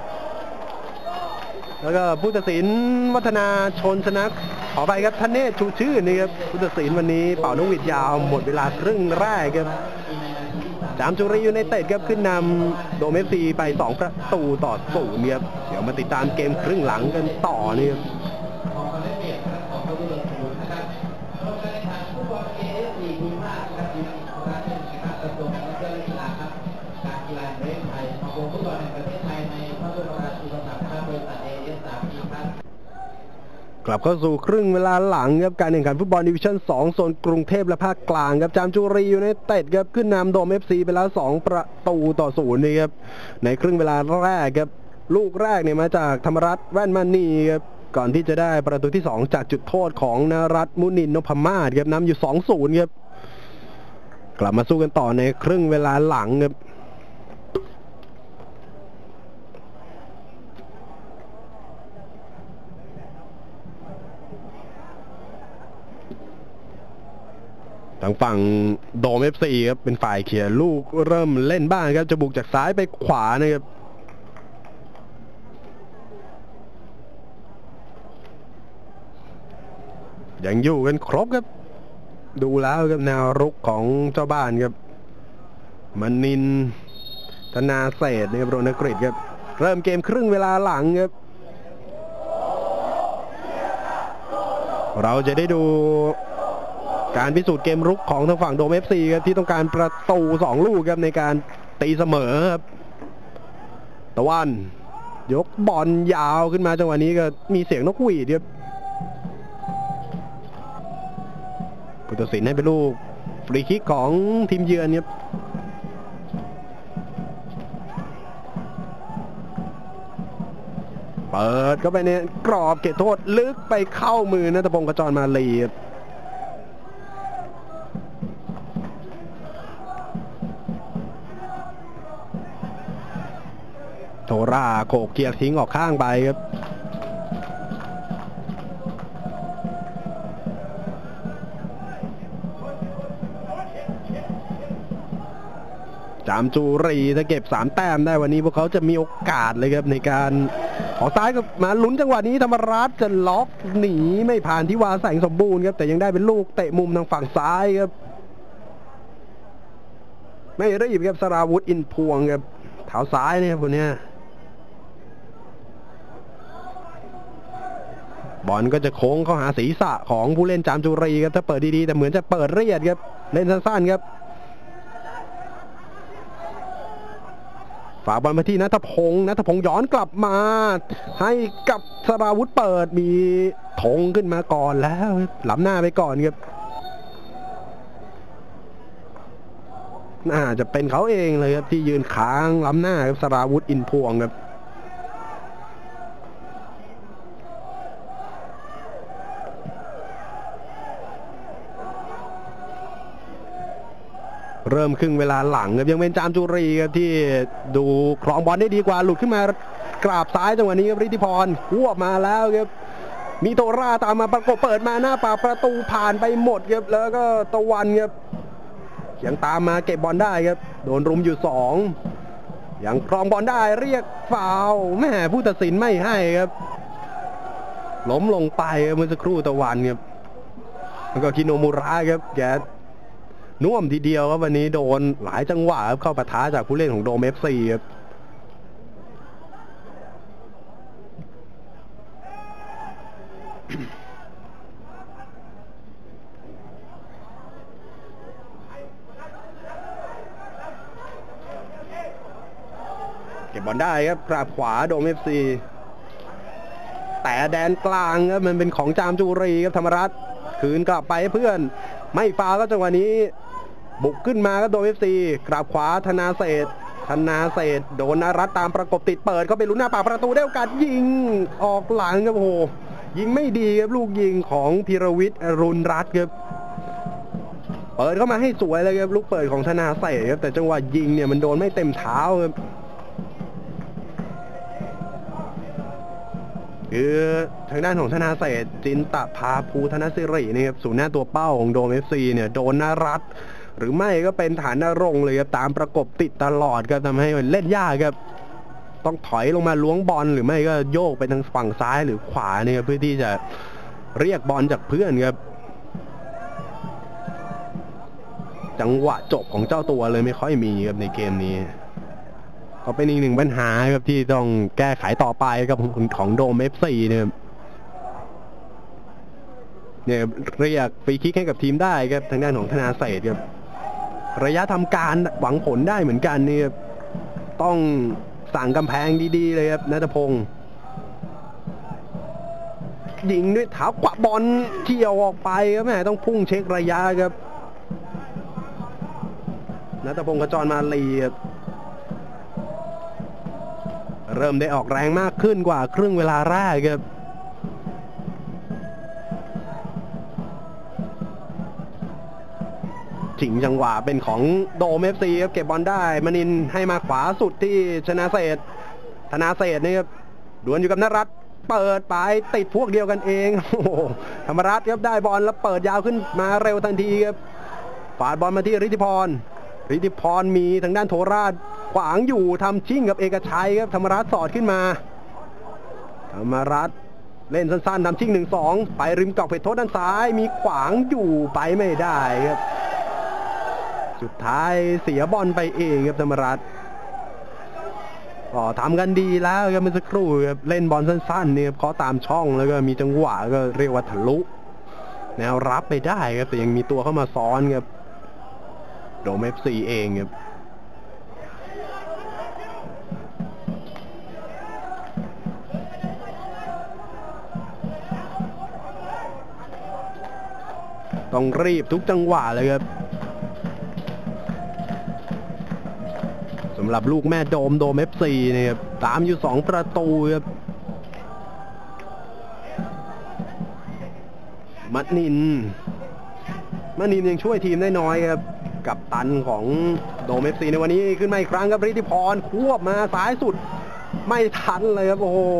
แล้วก็ผู้ตัดสินวัฒนาชนชนะขอไปครับธเนศชูชื่นนี่ครับผู้ตัดสินวันนี้เป่านกหวีดยาวหมดเวลาครึ่งแรกครับจามจุรียูไนเต็ดครับขึ้นนำโดม FC ไป2-0ครับเดี๋ยวมาติดตามเกมครึ่งหลังกันต่อนี่ครับกลับเข้าสู่ครึ่งเวลาหลังครับการแข่งขันฟุตบอลดิวิชั่น2โซนกรุงเทพและภาคกลางครับจามจุรียูไนเต็ดครับขึ้นนำโดม FC ไปแล้ว2-0นี่ครับในครึ่งเวลาแรกครับลูกแรกเนี่ยมาจากธรรมรัตน์แว่นมณีครับก่อนที่จะได้ประตูที่2จากจุดโทษของนรัตน์มุนินทร์นพมาศครับนำอยู่ 2-0 ครับกลับมาสู้กันต่อในครึ่งเวลาหลังครับทางฝั่งโดม FC ครับเป็นฝ่ายเขี่ยลูกเริ่มเล่นบ้างครับจะบุกจากซ้ายไปขวานะครับยังอยู่กันครบครับดูแล้วครับแนวรุกของเจ้าบ้านครับมณินทร์ธนาเศรษฐ์นะครับโรนกฤษครับเริ่มเกมครึ่งเวลาหลังครับเราจะได้ดูการพิสูจน์เกมรุกของทางฝั่งโดม FC ครับที่ต้องการประตู2ลูกครับในการตีเสมอครับตะวันยกบอลยาวขึ้นมาจังหวะนี้ก็มีเสียงนกหวีดครับผู้ตัดสินให้เป็นลูกฟรีคิกของทีมเยือนครับเปิดเข้าไปในกรอบเขตโทษลึกไปเข้ามือณัฐพงศ์กระจรมาลีครับโทราโขกเกียร์ทิ้งออกข้างไปครับจามจุรีถ้าเก็บ3แต้มได้วันนี้พวกเขาจะมีโอกาสเลยครับในการขอซ้ายก็มาลุ้นจังหวะนี้ธรรมรัตน์จะล็อกหนีไม่ผ่านที่วาแสงสมบูรณ์ครับแต่ยังได้เป็นลูกเตะมุมทางฝั่งซ้ายครับไม่รีบครับสราวุธอินพวงครับเท้าซ้ายเนี่ยคนนี้บอลก็จะโค้งเข้าหาศีรษะของผู้เล่นจามจุรีครับถ้าเปิดดีๆแต่เหมือนจะเปิดเรียดครับเล่นสั้นๆครับฝากบอลมาที่ณัฐพงศ์ย้อนกลับมาให้กับสราวุธเปิดมีธงขึ้นมาก่อนแล้วล้ำหน้าไปก่อนครับน่าจะเป็นเขาเองเลยครับที่ยืนค้างล้ำหน้าครับสราวุธอินพวงครับเริ่มครึ่งเวลาหลังครับยังเป็นจามจุรีครับที่ดูครองบอลได้ดีกว่าหลุดขึ้นมากราบซ้ายจังหวะนี้ครับฤทธิพรควบมาแล้วครับมีโตราตามมาประกบเปิดมาหน้าปากประตูผ่านไปหมดครับแล้วก็ตะวันครับยังตามมาเก็บบอลได้ครับโดนรุมอยู่2ยังครองบอลได้เรียกฟาวล์แม่ผู้ตัดสินไม่ให้ครับล้มลงไปเมื่อสักครู่ตะวันครับแล้วก็คิโนมุระครับแกน่วมทีเดียวครับวันนี้โดนหลายจังหวะครับเข้าปะทะจากผู้เล่นของโดม FC ครับเก็บบอลได้ครับกราบขวาโดม FC แต่แดนกลางครับมันเป็นของจามจุรีครับธรรมรัตน์คืนกลับไปให้เพื่อนไม่ฟาวล์ก็จังหวะนี้บุกขึ้นมาก็โดน FC กราบขวาธนาเศษโดนนรัตน์ตามประกบติดเปิดเข้าไปลุ้นหน้าปากประตูได้โอกาสยิงออกหลังครับโอ้โหยิงไม่ดีครับลูกยิงของพีรวิทย์อรุณรัตน์ครับเปิดเข้ามาให้สวยเลยครับลูกเปิดของธนาเศษครับแต่จังหวะยิงเนี่ยมันโดนไม่เต็มเท้าครับคือทางด้านของธนาเศษจินตภาภูธนสิรินี่ครับศูนย์หน้าตัวเป้าของโดม FC เนี่ยโดนนรัตน์หรือไม่ก็เป็นฐานนรงค์เลยครับตามประกบติดตลอดครับทำให้เล่นยากครับต้องถอยลงมาล้วงบอลหรือไม่ก็โยกไปทางฝั่งซ้ายหรือขวาเนี่ยเพื่อที่จะเรียกบอลจากเพื่อนครับจังหวะจบของเจ้าตัวเลยไม่ค่อยมีครับในเกมนี้ก็เป็นอีกหนึ่งปัญหาครับที่ต้องแก้ไขต่อไปครับของโดม FC เนี่ยเรียกฟรีคิกให้กับทีมได้ครับทางด้านของธนาเศษครับระยะทำการหวังผลได้เหมือนกันนี่ต้องสั่งกำแพงดีๆเลยครับณัฐพงศ์ยิงด้วยเท้าขวาบอลเที่ยวออกไปครับแม่ต้องพุ่งเช็คระยะครับณัฐพงศ์ขจรมาลีครับเริ่มได้ออกแรงมากขึ้นกว่าครึ่งเวลาแรกครับจิงจังหวะเป็นของโดม FC ครับเก็บบอลได้มณินให้มาขวาสุดที่ธนาเศษนี่ครับดวลอยู่กับนรัตน์เปิดไปติดพวกเดียวกันเองโอ้โหธรรมรัตน์ครับได้บอลแล้วเปิดยาวขึ้นมาเร็วทันทีครับฝาดบอลมาที่ฤทธิพรมีทางด้านโทราชขวางอยู่ทำชิ่งกับเอกชัยครับธรรมรัตน์สอดขึ้นมาธรรมรัตน์เล่นสั้นๆทำชิ่ง 1-2 ไปริมกรอบเขตโทษด้านซ้ายมีขวางอยู่ไปไม่ได้ครับสุดท้ายเสียบอลไปเองครับธรรมรัตน์ทำกันดีแล้วครับเมื่อสักครู่ครับเล่นบอลสั้นๆเนี่ยเคาะตามช่องแล้วก็มีจังหวะก็เรียกว่าทะลุแนวรับไปได้ครับแต่ยังมีตัวเข้ามาซ้อนครับโดม FC เองครับต้องรีบทุกจังหวะเลยครับสำหรับลูกแม่โดม FC เนี่ยครับตามอยู่2ประตูครับมณินยังช่วยทีมได้น้อยครับกับตันของโดม FC ในวันนี้ขึ้นมาอีกครั้งครับฤทธิพรควบมาซ้ายสุดไม่ทันเลยครับโอ้โห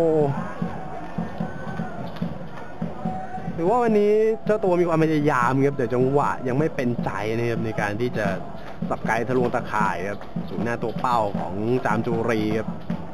ถือว่าวันนี้เจ้าตัวมีความพยายามครับแต่จังหวะยังไม่เป็นใจนะครับในการที่จะสับไกทะลวงตะข่ายครับศูนย์หน้าตัวเป้าของจามจุรีครับ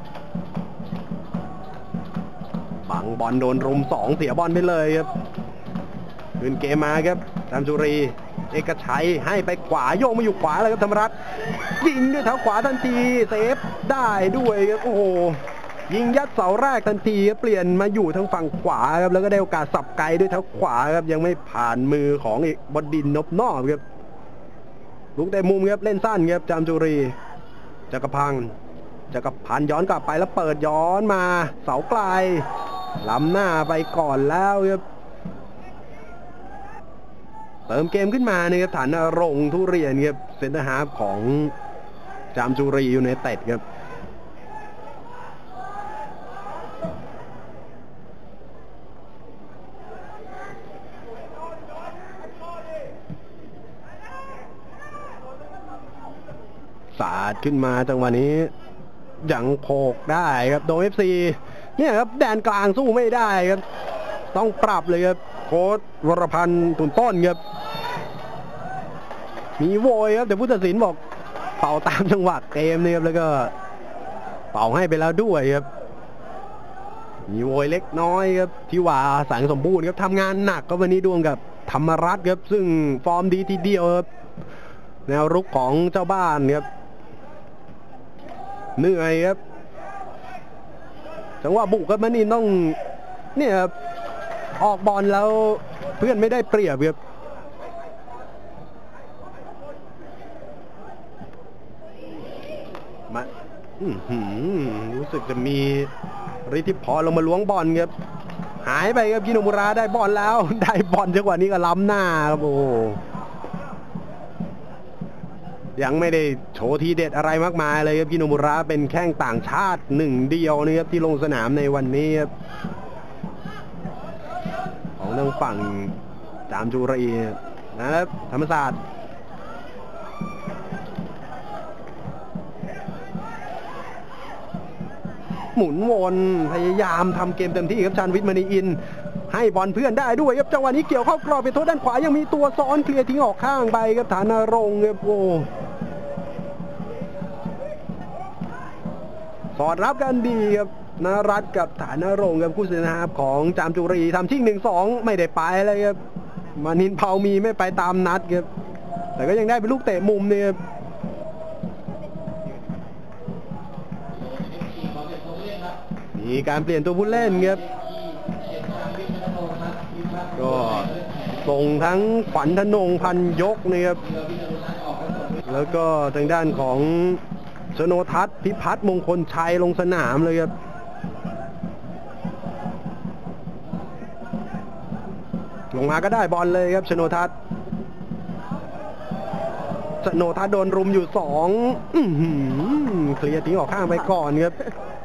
บังบอลโดนรุม2เสียบอลไปเลยครับขึ้นเกมมาครับจามจุรีเอกชัยให้ไปขวาโยกมาอยู่ขวาเลยครับธรรมรัตน์ยิงด้วยเท้าขวาทันทีเซฟได้ด้วยครับโอ้โหยิงยัดเสาแรกทันทีเปลี่ยนมาอยู่ทางฝั่งขวาครับแล้วก็ได้โอกาสสับไกลด้วยเท้าขวาครับยังไม่ผ่านมือของเอกบดินทร์ นพนอกครับลูกเตะมุมครับเล่นสั้นครับจามจุรีจักรพันธ์ย้อนกลับไปแล้วเปิดย้อนมาเสาไกลล้ำหน้าไปก่อนแล้วครับเติมเกมขึ้นมาเนี่ยครับฐานนรงค์ทุเรียนครับเซนเตอร์ฮาล์ฟของจามจุรียูไนเต็ดครับสาดขึ้นมาจังหวะนี้ยังโผกได้ครับโดน FC เนี่ยครับแดนกลางสู้ไม่ได้ครับต้องปรับเลยครับโค้ชวรพันธ์ตุนต้นครับมีโวยครับแต่ผู้ตัดสินบอกเป่าตามจังหวะเกมนะครับแล้วก็เป่าให้ไปแล้วด้วยครับมีโวยเล็กน้อยครับที่ว่าแสงสมบูรณ์ครับทำงานหนักก็วันนี้ดวลกับธรรมรัตน์ครับซึ่งฟอร์มดีทีเดียวครับแนวรุกของเจ้าบ้านครับเหนื่อยครับจังหวะบุกครับมณีนต้องเนี่ยครับออกบอลแล้วเพื่อนไม่ได้เปรียบครับมารู้สึกจะมีฤทธิพรลงมาล้วงบอลครับหายไปครับกิโนมุระได้บอลแล้วได้บอลจังหวะนี้ก็ล้ำหน้าครับโอ้ยังไม่ได้โชว์ทีเด็ดอะไรมากมายเลยครับกิโนมุระเป็นแข้งต่างชาติหนึ่งเดียวนะครับที่ลงสนามในวันนี้ครับของทางฝั่งจามจุรีนะครับธรรมศาสตร์หมุนวนพยายามทำเกมเต็มที่ครับชาญวิทย์มณีอินให้บอลเพื่อนได้ด้วยครับจังหวะนี้เกี่ยวเข้ากรอบไปโทษด้านขวายังมีตัวซ้อนเคลียร์ทิ้งออกข้างไปครับฐานรงค์ครับโอ้สอดรับกันดีครับนรัตน์กับฐานรงค์ครับคู่เสนาของจามจุรีทำชิ่ง 1-2 ไม่ได้ไปเลยครับมานินเผามีไม่ไปตามนัดครับแต่ก็ยังได้เป็นลูกเตะมุมเนี่ยมีการเปลี่ยนตัวผู้เล่นครับก็ส่งทั้งขวัญธนงพันยกนะครับแล้วก็ทางด้านของชโนทัศน์พิพัฒน์มงคลชัยลงสนามเลยครับลงมาก็ได้บอลเลยครับชโนทัศน์โดนรุมอยู่2เคลียร์ทิ้งออกข้างไปก่อนครับ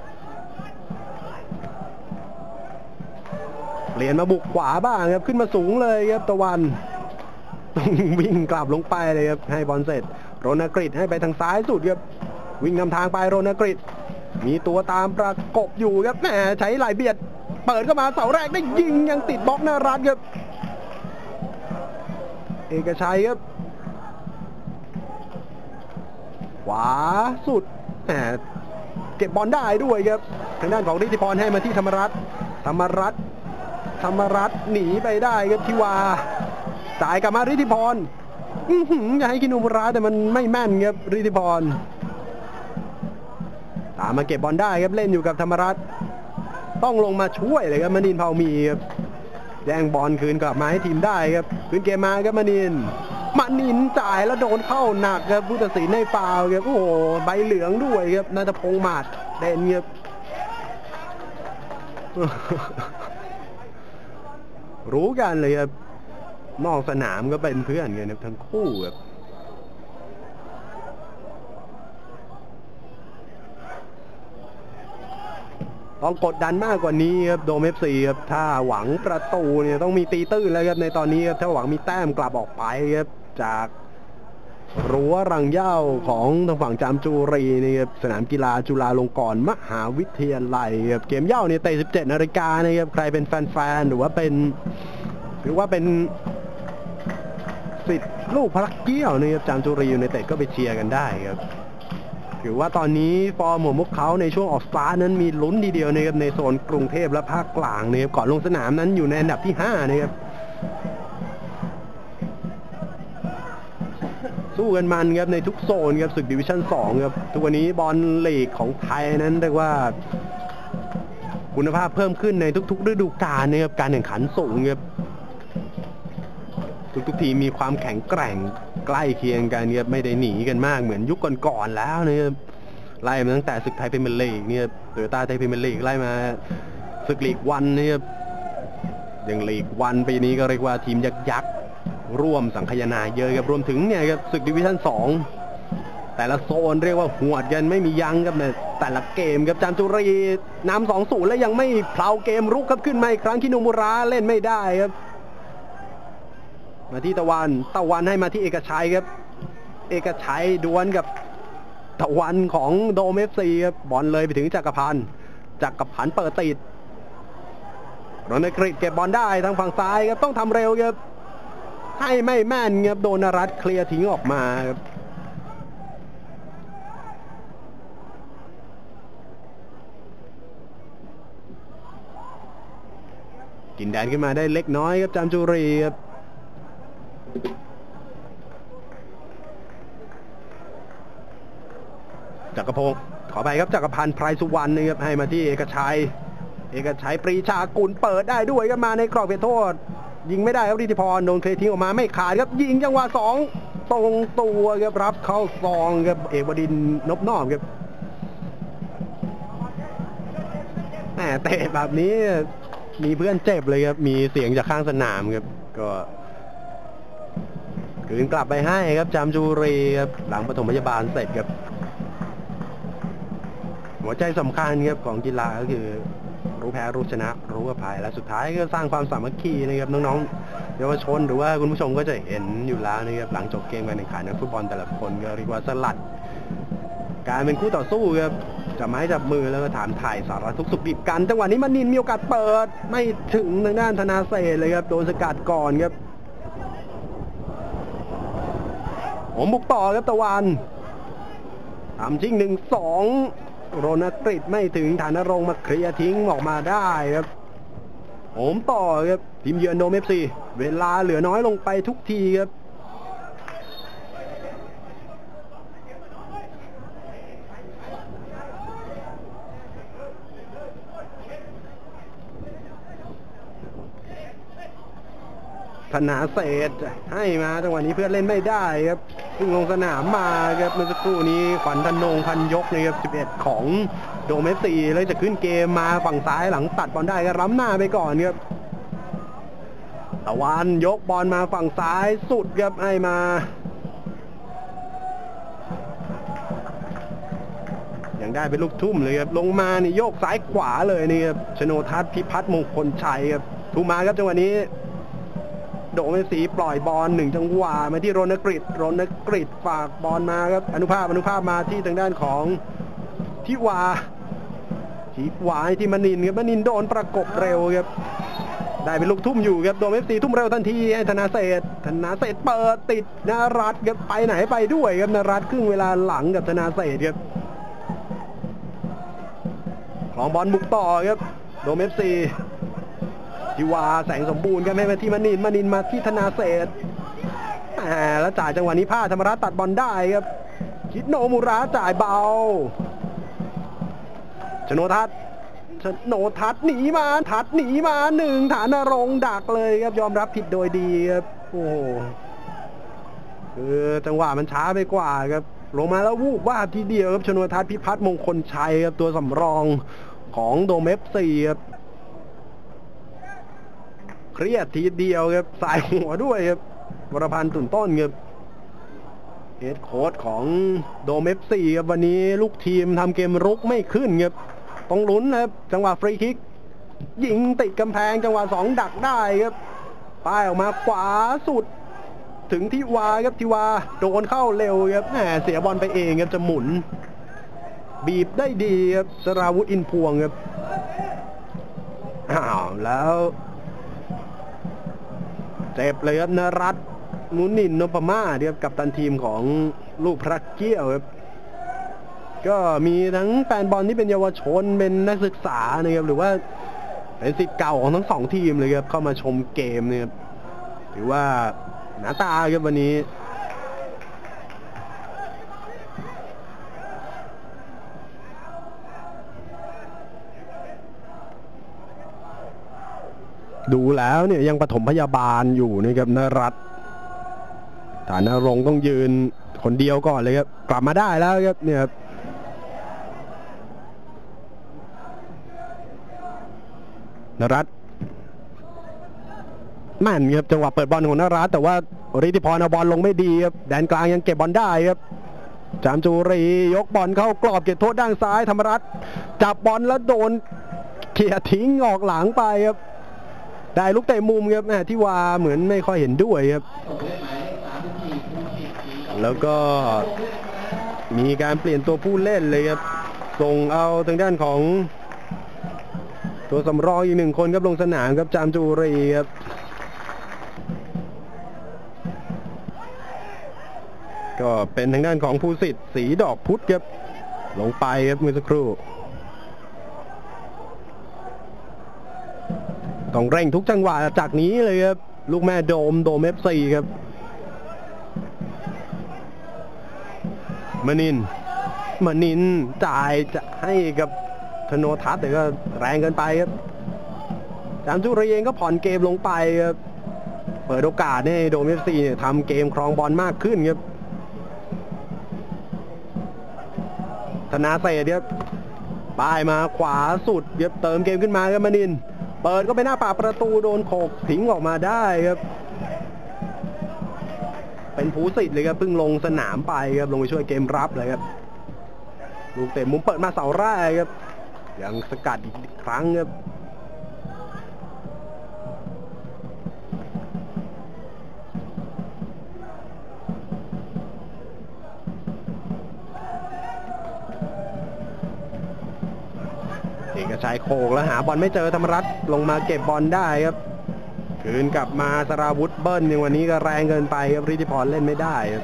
เปลี่ยนมาบุกขวาบ้างครับขึ้นมาสูงเลยครับตะวันต้องวิ่งกลับลงไปเลยครับให้บอลเสร็จโรณกฤษให้ไปทางซ้ายสุดครับวิ่งนำทางไปโรณกฤษมีตัวตามประกบอยู่ครับแหมใช้ไหลเบียดเปิดเข้ามาเสาแรกได้ยิงยังติดบล็อกนรัตน์ครับเอกชัยครับขวาสุดแหมเก็บบอลได้ด้วยครับทางด้านของฤทธิพรให้มาที่ธรรมรัตน์หนีไปได้ครับทิวาจ่ายกลับมาฤทธิพรอย่าให้กินอุมราแต่มันไม่แม่นครับฤทธิพรตามมาเก็บบอลได้ครับเล่นอยู่กับธรรมรัตน์ต้องลงมาช่วยเลยครับมณินทร์เผ่ามีครับแย่งบอลคืนกลับมาให้ทีมได้ครับคืนเกมมาครับมณินทร์จ่ายแล้วโดนเข้าหนักครับผู้ตัดสินให้ฟาวล์ครับโอ้โหใบเหลืองด้วยครับณัฐพงษ์หมาดเด่นครับรู้กันเลยครับนอกสนามก็เป็นเพื่อนกันทั้งคู่ครับต้องกดดันมากกว่านี้ครับโดม FC ครับถ้าหวังประตูเนี่ยต้องมีตีตื้นแล้วครับในตอนนี้ครับถ้าหวังมีแต้มกลับออกไปครับจากรั้วรังเหย้าของทางฝั่งจามจุรีนี่ครับสนามกีฬาจุฬาลงกรณ์มหาวิทยาลัยครับเกมเหย้าเนี่ยเตะ 17 นาฬิกานะครับใครเป็นแฟนๆหรือว่าเป็นสิทธิ์ลูกพระเกี้ยวนะครับจามจุรียูไนเต็ดก็ไปเชียร์กันได้ครับถือว่าตอนนี้ฟอร์มของพวกเขาในช่วงออกสตาร์ทนั้นมีลุ้นทีเดียวนะครับในโซนกรุงเทพและภาคกลางนะครับก่อนลงสนามนั้นอยู่ในอันดับที่5นะครับสู้กันมันครับในทุกโซนครับศึกดิวิชั่น2ครับทุกวันนี้บอลลีกของไทยนั้นเรียกว่าคุณภาพเพิ่มขึ้นในทุกๆฤดูกาลนะครับการแข่งขันสูงครับทุกทีมมีความแข็งแกร่งใกล้เคียงกันครับไม่ได้หนีกันมากเหมือนยุคก่อนๆแล้วนะครับไล่มาตั้งแต่ศึกไทยพรีเมียร์ลีกเนี่ยโตโยต้าไทยพรีเมียร์ลีกไล่มาศึกลีกวันนะครับอย่างลีกวันปีนี้ก็เรียกว่าทีมยักษ์ร่วมสังคายนาเยอะครับรวมถึงเนี่ยครับศึกดิวิชั่น2แต่ละโซนเรียกว่าหวดกันไม่มียั้งครับในแต่ละเกมครับจามจุรีนำ 2-0 แล้วยังไม่เพลาเกมรุกครับขึ้นมาอีกครั้งคิโนมุระเล่นไม่ได้ครับมาที่ตะวันให้มาที่เอกชัยครับเอกชัยดวลกับตะวันของโดม FC ครับบอลเลยไปถึงจักรพันธ์เปิดติดรณกฤษเก็บบอลได้ทางฝั่งซ้ายครับต้องทำเร็วครับให้ไม่แม่นครับโดนนรัตน์เคลียร์ทิ้งออกมาครับกินแดนขึ้นมาได้เล็กน้อยครับจามจุรีครับจักรพงศ์ขอไปครับจักรพันธ์ไพรสุวรรณนะครับให้มาที่เอกชัยปรีชากุลเปิดได้ด้วยครับมาในกรอบเขตโทษยิงไม่ได้ครับฤทธิพรโดนเคลียร์ทิ้งออกมาไม่ขาดครับยิงจังหวะ2ตรงตัวครับรับเข้าซองครับเอกวดินทร์นพนอมครับแหมเตะแบบนี้มีเพื่อนเจ็บเลยครับมีเสียงจากข้างสนามครับก็คืนกลับไปให้ครับจามจุรีครับหลังปฐมพยาบาลเสร็จครับหัวใจสำคัญครับของกีฬาก็คือรู้แพ้รู้ชนะรู้อภัยและสุดท้ายก็สร้างความสามัคคีนะครับน้องๆเยาวชนหรือว่าคุณผู้ชมก็จะเห็นอยู่แล้วนะครับหลังจบเกมการแข่งขันนักฟุตบอลแต่ละคนก็เรียกว่าสลัดการเป็นคู่ต่อสู้ครับจับไม้จับมือแล้วก็ถามถ่ายสารทุกสุขดิบกันจังหวะนี้มณินมีโอกาสเปิดไม่ถึงทางด้านธนาเศษเลยครับโดนสกัดก่อนครับผมบุกต่อครับตะวันทำชิง1-2โรณกฤษไม่ถึงฐานรงค์มาเคลียร์ทิ้งออกมาได้ครับผมต่อครับทีมเยือนโดม FC เวลาเหลือน้อยลงไปทุกทีครับธนาเศษให้มาจังหวะนี้เพื่อนเล่นไม่ได้ครับซึ่งลงสนามมาครับเมื่อสักครู่นี้ขวัญธนงพันยกนะครับ11ของโดม FC เลยจะขึ้นเกมมาฝั่งซ้ายหลังตัดบอลได้ก็ล้ำหน้าไปก่อนครับตะวันยกบอลมาฝั่งซ้ายสุดครับให้มายังได้เป็นลูกทุ่มเลยครับลงมานี่โยกซ้ายขวาเลยนี่ครับชโนทัศน์พิพัฒน์มงคลชัยครับทุ่มมาครับจังหวะนี้โดม FC ปล่อยบอล1จังหวะมาที่รณกฤษฝากบอลมาครับอนุภาพมาที่ทางด้านของทิวาที่มณินครับมณินโดนประกบเร็วครับได้เป็นลูกทุ่มอยู่ครับโดม FC ทุ่มเร็วทันทีให้ธนาเศษเปิดติดนรัตน์ครับไปไหนไปด้วยครับนรัตน์ครึ่งเวลาหลังกับธนาเศษครับของบอลบุกต่อครับโดม FCทิวาแสงสมบูรณ์ครับให้มาที่มณินมาที่ธนาเศษแล้วจ่ายจังหวะนี้พลาดธรรมรัตน์ตัดบอลได้ครับคิดโนมุระจ่ายเบาชโนทัศน์หนีมา1ฐานรงค์ดักเลยครับยอมรับผิดโดยดีครับโอ้คือจังหวะมันช้าไปกว่าครับลงมาแล้ววูบว่าทีเดียวครับชโนทัศน์พิพัฒน์มงคลชัยครับตัวสำรองของโดม FC ครับเครียดทีเดียวครับสายหัวด้วยครับวรพันธ์ตุ่นต้นครับเฮดโค้ชของโดม FC ครับวันนี้ลูกทีมทำเกมรุกไม่ขึ้นครับต้องลุ้นครับจังหวะฟรีคิกยิงติดกำแพงจังหวะ2ดักได้ครับป้ายออกมาขวาสุดถึงทิวาครับทิวาโดนเข้าเร็วครับแหมเสียบอลไปเองครับจะหมุนบีบได้ดีครับสราวุธอินพวงครับแล้วเจ็บเลยครับนรัตน์มุนินนพมาศครับกัปตันทีมของลูกพระเกี้ยวครับก็มีทั้งแฟนบอลที่เป็นเยาวชนเป็นนักศึกษานะครับหรือว่าเป็นศิษย์เก่าของทั้ง2ทีมเลยครับเข้ามาชมเกมเนี่ยถือว่าหน้าตาครับวันนี้ดูแล้วเนี่ยยังปฐมพยาบาลอยู่นะครับนรัตน์ฐานรงค์ต้องยืนคนเดียวก่อนเลยครับกลับมาได้แล้วครับเนี่ยนรัตน์แม่นครับจังหวะเปิดบอลของนรัตน์แต่ว่าฤทธิพรเอาบอลลงไม่ดีครับแดนกลางยังเก็บบอลได้ครับจามจุรียกบอลเข้ากรอบเขตโทษด้านซ้ายธรรมรัตน์จับบอลแล้วโดนเขี่ยทิ้งออกหลังไปครับได้ลูกเตะมุมครับที่ว่าเหมือนไม่ค่อยเห็นด้วยครับแล้วก็มีการเปลี่ยนตัวผู้เล่นเลยครับส่งเอาทางด้านของตัวสำรองอีก1 คนครับลงสนามครับจามจุรีครับก็เป็นทางด้านของภูสิทธิ์ศรีดอกพุธครับลงไปครับเมื่อสักครู่ต้องเร่งทุกจังหวะจากนี้เลยครับลูกแม่โดม FC ครับมณินจ่ายจะให้กับธโนทัศน์แต่ก็แรงเกินไปครับจามจุรีเองก็ผ่อนเกมลงไปครับเปิดโอกาสให้โดม FC เนี่ยทำเกมครองบอลมากขึ้นครับธนาเศษครับป้ายมาขวาสุดครับเติมเกมขึ้นมาครับมณินเปิดก็ไปหน้าปากประตูโดนโขกทิ้งออกมาได้ครับเป็นภูสิทธิ์เลยครับเพิ่งลงสนามไปครับลงไปช่วยเกมรับเลยครับลูกเตะมุมเปิดมาเสาแรกครับยังสกัดอีกครั้งครับเอกชัยโขกแล้วหาบอลไม่เจอธรรมรัตน์ลงมาเก็บบอลได้ครับคืนกลับมาสราวุธเบิ้ลในวันนี้ก็แรงเกินไปครับฤทธิพรเล่นไม่ได้ครับ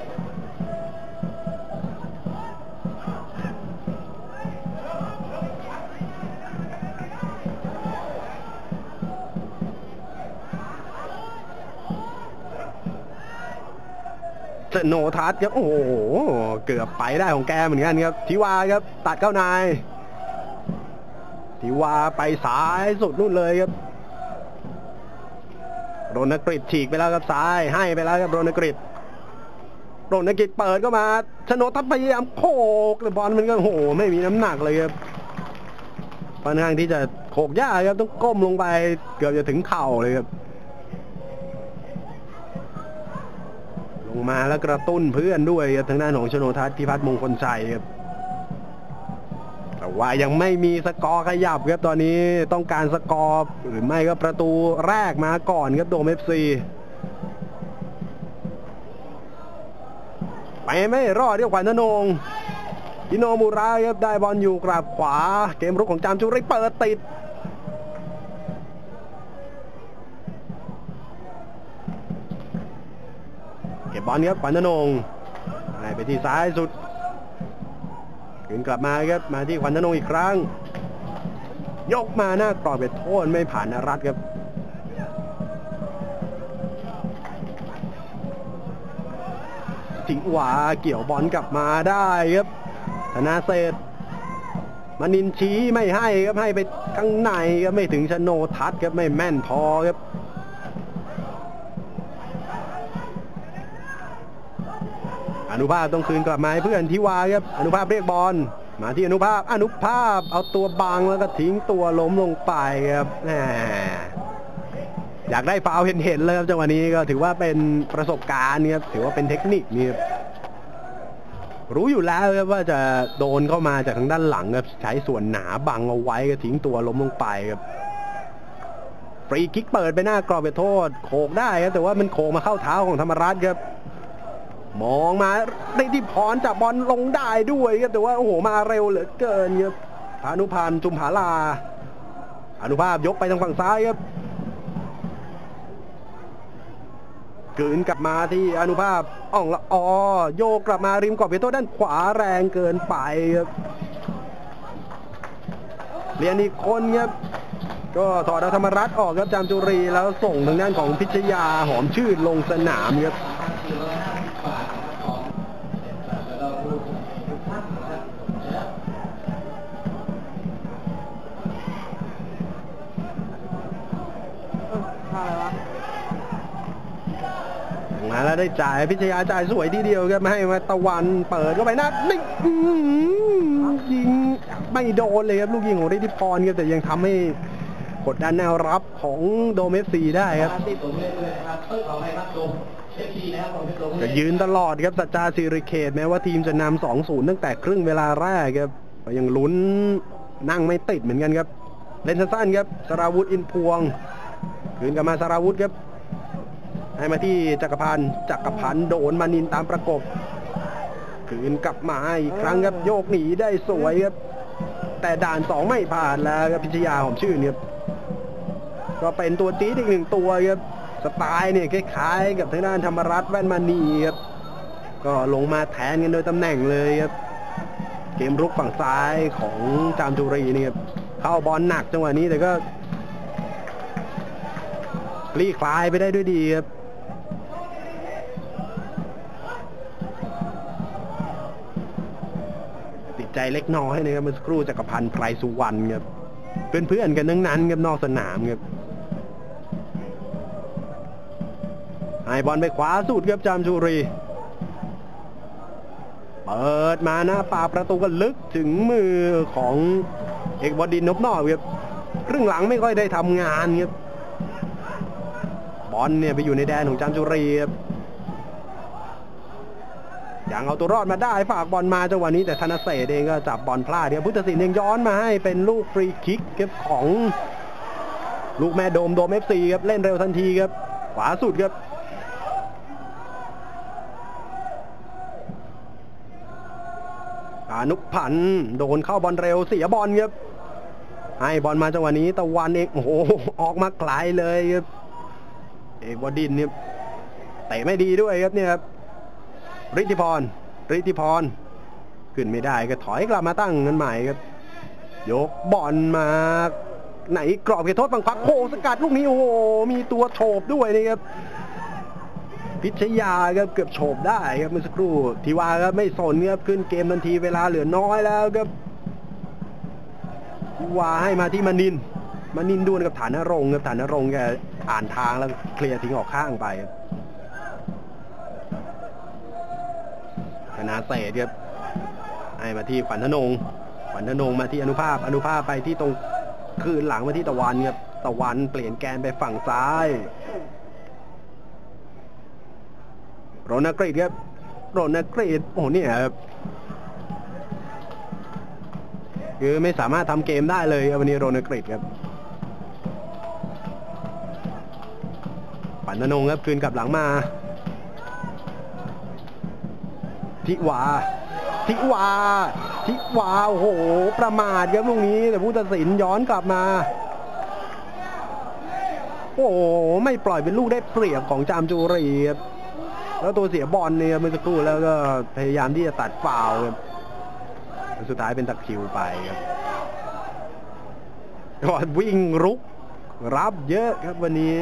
โนทัศน์ครับโอ้โหเกือบไปได้ของแกเหมือนกันครับทิวาครับตัดเข้านายทิวาไปสายสุดนู่นเลยครับโรนกฤษฉีกไปแล้วครับซ้ายให้ไปแล้วครับโรนกฤษเปิดก็มาชโนทัศน์พยายามโขกแต่บอลมันก็โหไม่มีน้ำหนักเลยครับค่อนข้างที่จะโขกยากครับต้องก้มลงไปเกือบจะถึงเข่าเลยครับลงมาแล้วกระตุ้นเพื่อนด้วยครับทางด้านของชโนทัศน์พิพัฒน์มงคลชัยครับแต่ว่ายังไม่มีสกอร์ขยับครับตอนนี้ต้องการสกอร์หรือไม่ก็ประตูแรกมาก่อนครับโดม FC ไปไม่รอดเรียกขวัญธนงอิโนมูระครับได้บอลอยู่กราบขวาเกมรุกของจามจุรีเปิดติดเก็บบอลครับขวัญธนงให้ไปที่ซ้ายสุดขึ้นกลับมาครับมาที่ขวัญธนงอีกครั้งยกมาหน้ากรอบเป็นโทษไม่ผ่านนรัตน์ครับถิงหวาเกี่ยวบอลกลับมาได้ครับธนาเศษมณินชี้ไม่ให้ครับให้ไปข้างในครับไม่ถึงชโนทัศน์ครับไม่แม่นพอครับอนุภาพต้องคืนกลับมาให้เพื่อนทิวาครับอนุภาพเรียกบอลมาที่อนุภาพเอาตัวบังแล้วก็ทิ้งตัวล้มลงไปครับอยากได้ฟาวล์เห็นเลยครับจังหวะนี้ก็ถือว่าเป็นประสบการณ์ครับถือว่าเป็นเทคนิคนี่รู้อยู่แล้วครับว่าจะโดนเข้ามาจากทางด้านหลังครับใช้ส่วนหนาบังเอาไว้ก็ทิ้งตัวล้มลงไปครับฟรีคิกเปิดไปหน้ากรอบเขตโทษโขกได้ครับแต่ว่ามันโขกมาเข้าเท้าของธรรมรัตน์ครับมองมาได้ที่พรจับบอลลงได้ด้วยครับแต่ว่าโอ้โหมาเร็วเหลือเกินครับพานุพันธ์จุมผาลาอนุภาพยกไปทางฝั่งซ้ายครับกืนกลับมาที่อนุภาพอ่องละอโยกกลับมาริมกรอบเขตโทษด้านขวาแรงเกินไปครับเรียนอีกคนครับก็ถอดธรรมรัตน์ออกครับจามจุรีแล้วส่งทางด้านของพิชยาหอมชื่นลงสนามครับมาแล้วได้จ่ายพิชยาจ่ายสวยทีเดียวครับให้มาตะวันเปิดเข้าไปนะนี่ยิงไม่โดนเลยครับลูกยิงของฤทธิพรครับแต่ยังทำให้กดดันแนวรับของโดม FC ได้ครับก็ยืนตลอดครับสัจจาศิริเขตแม้ว่าทีมจะนำ 2-0 ตั้งแต่ครึ่งเวลาแรกครับก็ยังลุ้นนั่งไม่ติดเหมือนกันครับเล่นสั้นๆครับสราวุธอินพวงคืนกลับมาสราวุธครับให้มาที่จักรพันธ์โดนมานินตามประกบคืนกลับมาอีกครั้งครับโยกหนีได้สวยครับแต่ด่าน2ไม่ผ่านแล้วครับพิชยาหอมชื่นครับก็เป็นตัวจี๊ดอีก1ตัวครับสไตล์เนี่ยคล้ายๆกับทางด้านธรรมรัตน์แว่นมณีครับก็ลงมาแทนกันโดยตำแหน่งเลยครับเกมรุกฝั่งซ้ายของจามจุรีนี่ครับเข้าบอลหนักจังหวะนี้แต่ก็คลี่คลายไปได้ด้วยดีครับติดใจเล็กน้อยนะครับเมื่อสักครู่จักรพันธ์ไพรสุวรรณครับเพื่อนๆกันทั้งนั้นครับนอกสนามครับให้บอลไปขวาสุดครับจามจุรีเปิดมาหน้าปากประตูก็ลึกถึงมือของเอกบดินทร์นพนอกครับครึ่งหลังไม่ค่อยได้ทำงานครับบอลเนี่ยไปอยู่ในแดนของจามจุรีครับยังเอาตัวรอดมาได้ฝากบอลมาจังหวะนี้แต่ธนเศรษฐ์เองก็จับบอลพลาดครับพุทธศิลป์ยังย้อนมาให้เป็นลูกฟรีคิกครับของลูกแม่โดมFCครับเล่นเร็วทันทีครับขวาสุดครับอนุพันธ์โดนเข้าบอลเร็วเสียบอลครับให้บอลมาจังหวะนี้ตะวันเองโอ้โหออกมาไกลเลยครับเอกบดินทร์เนี่ยเตะไม่ดีด้วยครับเนี่ยครับฤทธิพรขึ้นไม่ได้ก็ถอยกลับมาตั้งกันใหม่ครับยกบอลมาไหนกรอบเขตโทษฝั่งขวาโค้งสกัดลูกนี้โอ้โหมีตัวโฉบด้วยนะครับพิชยาครับเกือบโฉบได้ครับเมื่อสักครู่ทีว่าครับไม่สนครับขึ้นเกมทันทีเวลาเหลือน้อยแล้วครับทีว่าให้มาที่มณินดวลกับฐานนรงค์ครับฐานนรงค์แกอ่านทางแล้วเคลียร์ทิ้งออกข้างไปธนาเศษครับให้มาที่ขวัญธนงมาที่อนุภาพไปที่ตรงคืนหลังมาที่ตะวันครับตะวันเปลี่ยนแกนไปฝั่งซ้ายโรนัลกรีดครับโอ้โหเนี่ยครับคือไม่สามารถทำเกมได้เลยวันนี้โรนัลกรีดครับขวัญธนงครับคืนกลับหลังมาทิวาโอ้โหประมาทครับลูกนี้แต่ผู้ตัดสินย้อนกลับมาโอ้โหไม่ปล่อยเป็นลูกได้เปรียบของจามจุรีครับแล้วตัวเสียบอลเนี่ยเมื่อสักครู่แล้วก็พยายามที่จะตัดฟาวล์ครับสุดท้ายเป็นตะคริวไปครับก่อนวิ่งรุกรับเยอะครับวันนี้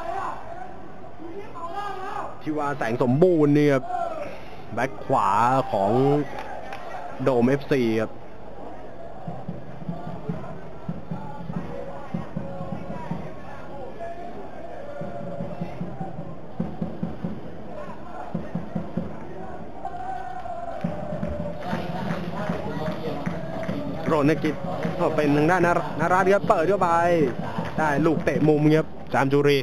ที่ว่าแสงสมบูรณ์เนี่ยแบ็คขวาของโดม FC ครับโรนัลกิจก็เป็นทางด้านนาราครับเปิดเข้าไปได้ลูกเตะมุมครับจามจุรี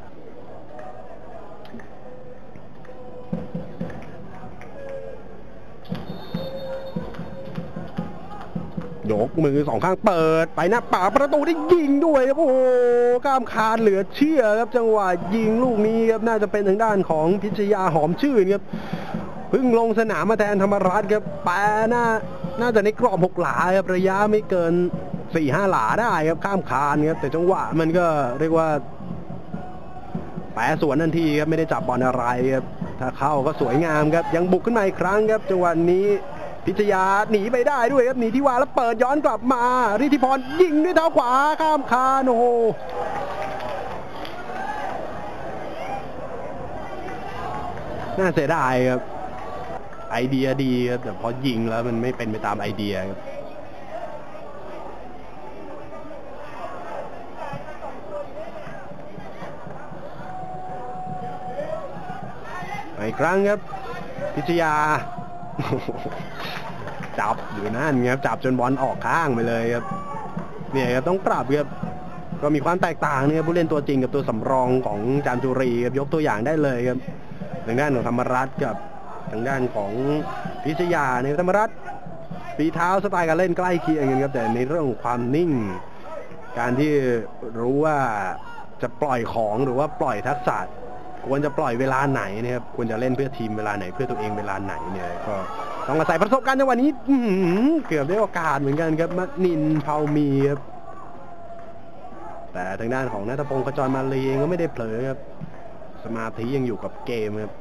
ยกมือสองข้างเปิดไปหน้าป่าประตูได้ยิงด้วยครับโอ้โหกล้ามคานเหลือเชื่อครับจังหวะยิงลูกนี้ครับน่าจะเป็นทางด้านของพิชยาหอมชื่นครับเพิ่งลงสนามมาแทนธรรมรัตน์ครับแปะน่าจะในกรอบ6 หลาครับระยะไม่เกิน 4-5 หลาได้ครับข้ามคานครับแต่จังหวะมันก็เรียกว่าแปะสวนทันทีครับไม่ได้จับบอลอะไรครับถ้าเข้าก็สวยงามครับยังบุกขึ้นมาอีกครั้งครับจังหวะนี้พิชยาหนีไปได้ด้วยครับหนีที่ว่าแล้วเปิดย้อนกลับมาฤทธิพรยิงด้วยเท้าขวาข้ามคานโอ้โหน่าเสียดายครับไอเดียดีครับแต่พอยิงแล้วมันไม่เป็นไปตามไอเดียครับอีกครั้งครับพิชยาจับอยู่นั่นครับจับจนบอลออกข้างไปเลยครับเนี่ยครับต้องปรับครับก็มีความแตกต่างเนี่ยผู้เล่นตัวจริงกับตัวสำรองของจามจุรีครับยกตัวอย่างได้เลยครับทางด้านของธรรมรัตน์กับทางด้านของพิชยาในธรรมรัตน์ฝีเท้าสไตล์การเล่นใกล้เคียงกันครับแต่ในเรื่องความนิ่งการที่รู้ว่าจะปล่อยของหรือว่าปล่อยทักษะควรจะปล่อยเวลาไหนนะครับควรจะเล่นเพื่อทีมเวลาไหนเพื่อตัวเองเวลาไหนเนี่ยก็ต้องอาศัยประสบการณ์จังหวะนี้เกือบได้โอกาสเหมือนกันครับมณินทร์เผ่ามีครับแต่ทางด้านของณัฐพงศ์ขจรมาลีเองก็ไม่ได้เผลอครับสมาธิยังอยู่กับเกมครับ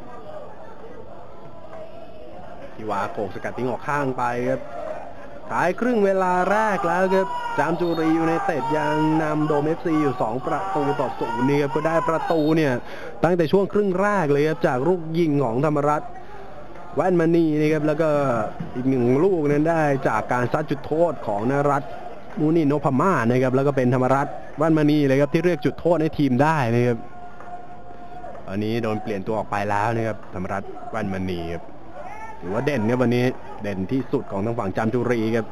ทิวาโกสกัดทิ้งออกข้างไปครับท้ายครึ่งเวลาแรกแล้วครับจามจุรียูไนเต็ดยังนำโดม FC อยู่2-0นี่ครับก็ได้ประตูเนี่ยตั้งแต่ช่วงครึ่งแรกเลยครับจากลูกยิงของธรรมรัตน์แว่นมณีนี่ครับแล้วก็อีก1ลูกนั้นได้จากการซัดจุดโทษของนรัตน์มูนินโนพม่านะครับแล้วก็เป็นธรรมรัตน์แว่นมณีเลยครับที่เรียกจุดโทษให้ทีมได้นะครับอันนี้โดนเปลี่ยนตัวออกไปแล้วนะครับธรรมรัตน์แว่นมณีครับถือว่าเด่นครับวันนี้เด่นที่สุดของทางฝั่งจามจุรีครับ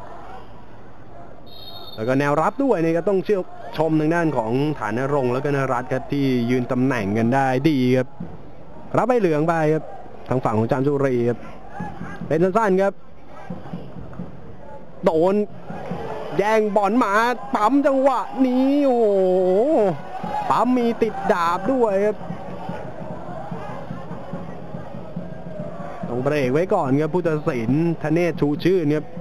แล้วก็แนวรับด้วยนี่ก็ต้องชื่นชมทางด้านของฐานนรงค์แล้วก็นรัตน์ครับที่ยืนตำแหน่งกันได้ดีครับรับใบเหลืองไปครับทางฝั่งของจามจุรีครับเป็นสั้นๆครับโดนแย่งบอลมาปั๊มจังหวะนี้โอ้โหปั๊มมีติดดาบด้วยครับต้องเบรกไว้ก่อนครับผู้ตัดสินธเนศชูชื่นครับ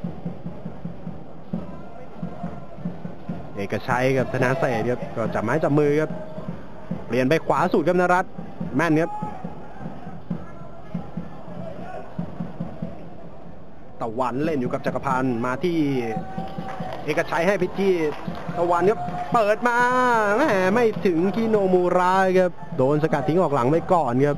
เอกชัยกับธนาเศษครับก็จับไม้จับมือครับเปลี่ยนไปขวาสุดครับนรัตน์แม่นครับตะวันเล่นอยู่กับจักรพันธ์มาที่เอกชัยให้พิจิตะวันครับเปิดมาแหมไม่ถึงคิโนมูระครับโดนสกัดทิ้งออกหลังไปก่อนครับ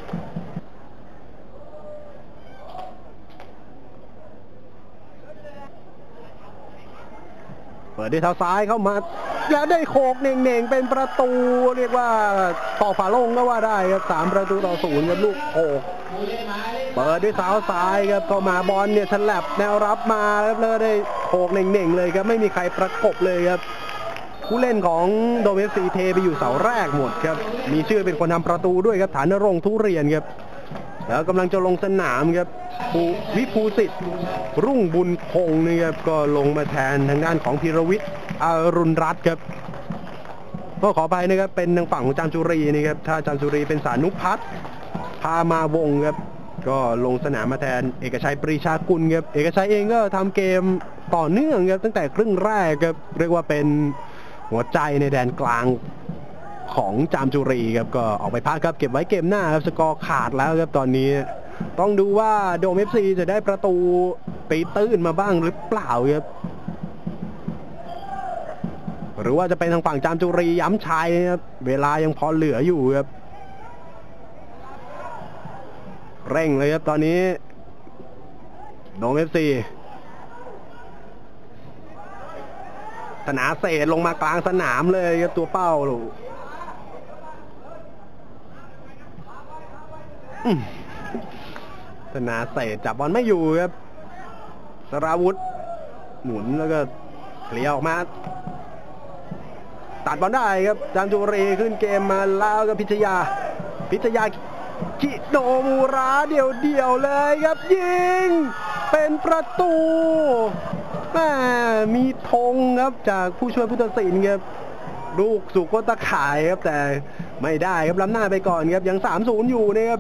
เปิดด้วยเท้าซ้ายเข้ามาแล้วได้โขกเน่งๆเป็นประตูเรียกว่าต่อฝาโลงก็ว่าได้ครับ3-0ครับลูกโขกเปิดด้วยเท้าซ้ายครับเข้ามาบอลเนี่ยฉลับแนวรับมาแล้วได้โขกเน่งๆเลยครับไม่มีใครประกบเลยครับผู้เล่นของโดม FC เทไปอยู่เสาแรกหมดครับมีชื่อเป็นคนทำประตูด้วยครับฐานนรงค์ทุเรียนครับแล้วกำลังจะลงสนามครับวิภูสิทธิ์รุ่งบุญคงนี่ครับก็ลงมาแทนทางด้านของพีรวิทย์อรุณรัตน์ครับก็ขอไปนะครับเป็นทางฝั่งของจามจุรีนี่ครับถ้าจามจุรีเป็นสานุพัฒน์พามาวงครับก็ลงสนามมาแทนเอกชัยปรีชากุลครับเอกชัยเองก็ทำเกมต่อเนื่องครับตั้งแต่ครึ่งแรกครับเรียกว่าเป็นหัวใจในแดนกลางของจามจุรีครับก็ออกไปพักครับเก็บไว้เกมหน้าครับสกอร์ขาดแล้วครับตอนนี้ต้องดูว่าโดม FC จะได้ประตูปีตื้นมาบ้างหรือเปล่าครับหรือว่าจะเป็นทางฝั่งจามจุรีย้ำชัยครับเวลายังพอเหลืออยู่ครับเร่งเลยครับตอนนี้โดม FC ธนาเศษลงมากลางสนามเลยครับตัวเป้าธนาเศษจับบอลไม่อยู่ครับสราวุธหมุนแล้วก็เคลียร์ออกมาตัดบอลได้ครับจามจุรีขึ้นเกมมาแล้วก็พิชยาคิโนมูระเดี่ยวเลยครับยิงเป็นประตูมีธงครับจากผู้ช่วยผู้ตัดสินครับลูกสู่ก้นตะข่ายครับแต่ไม่ได้ครับล้ำหน้าไปก่อนครับยัง 3-0 อยู่นะครับ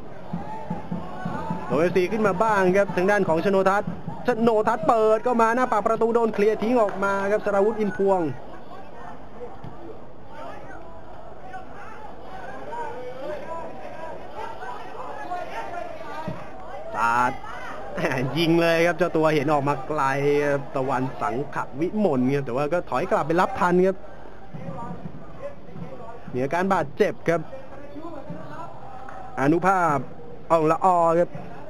โดยซีขึ้นมาบ้างครับทางด้านของชโนทัศน์เปิดก็มาหน้าปากประตูโดนเคลียร์ทิ้งออกมาครับสราวุธอินพวงตายิงเลยครับเจ้าตัวเห็นออกมาไกลตะวันสังขวิมลครับแต่ว่าก็ถอยกลับไปรับทันครับมีอาการบาดเจ็บครับอนุภาพอ่องละอครับ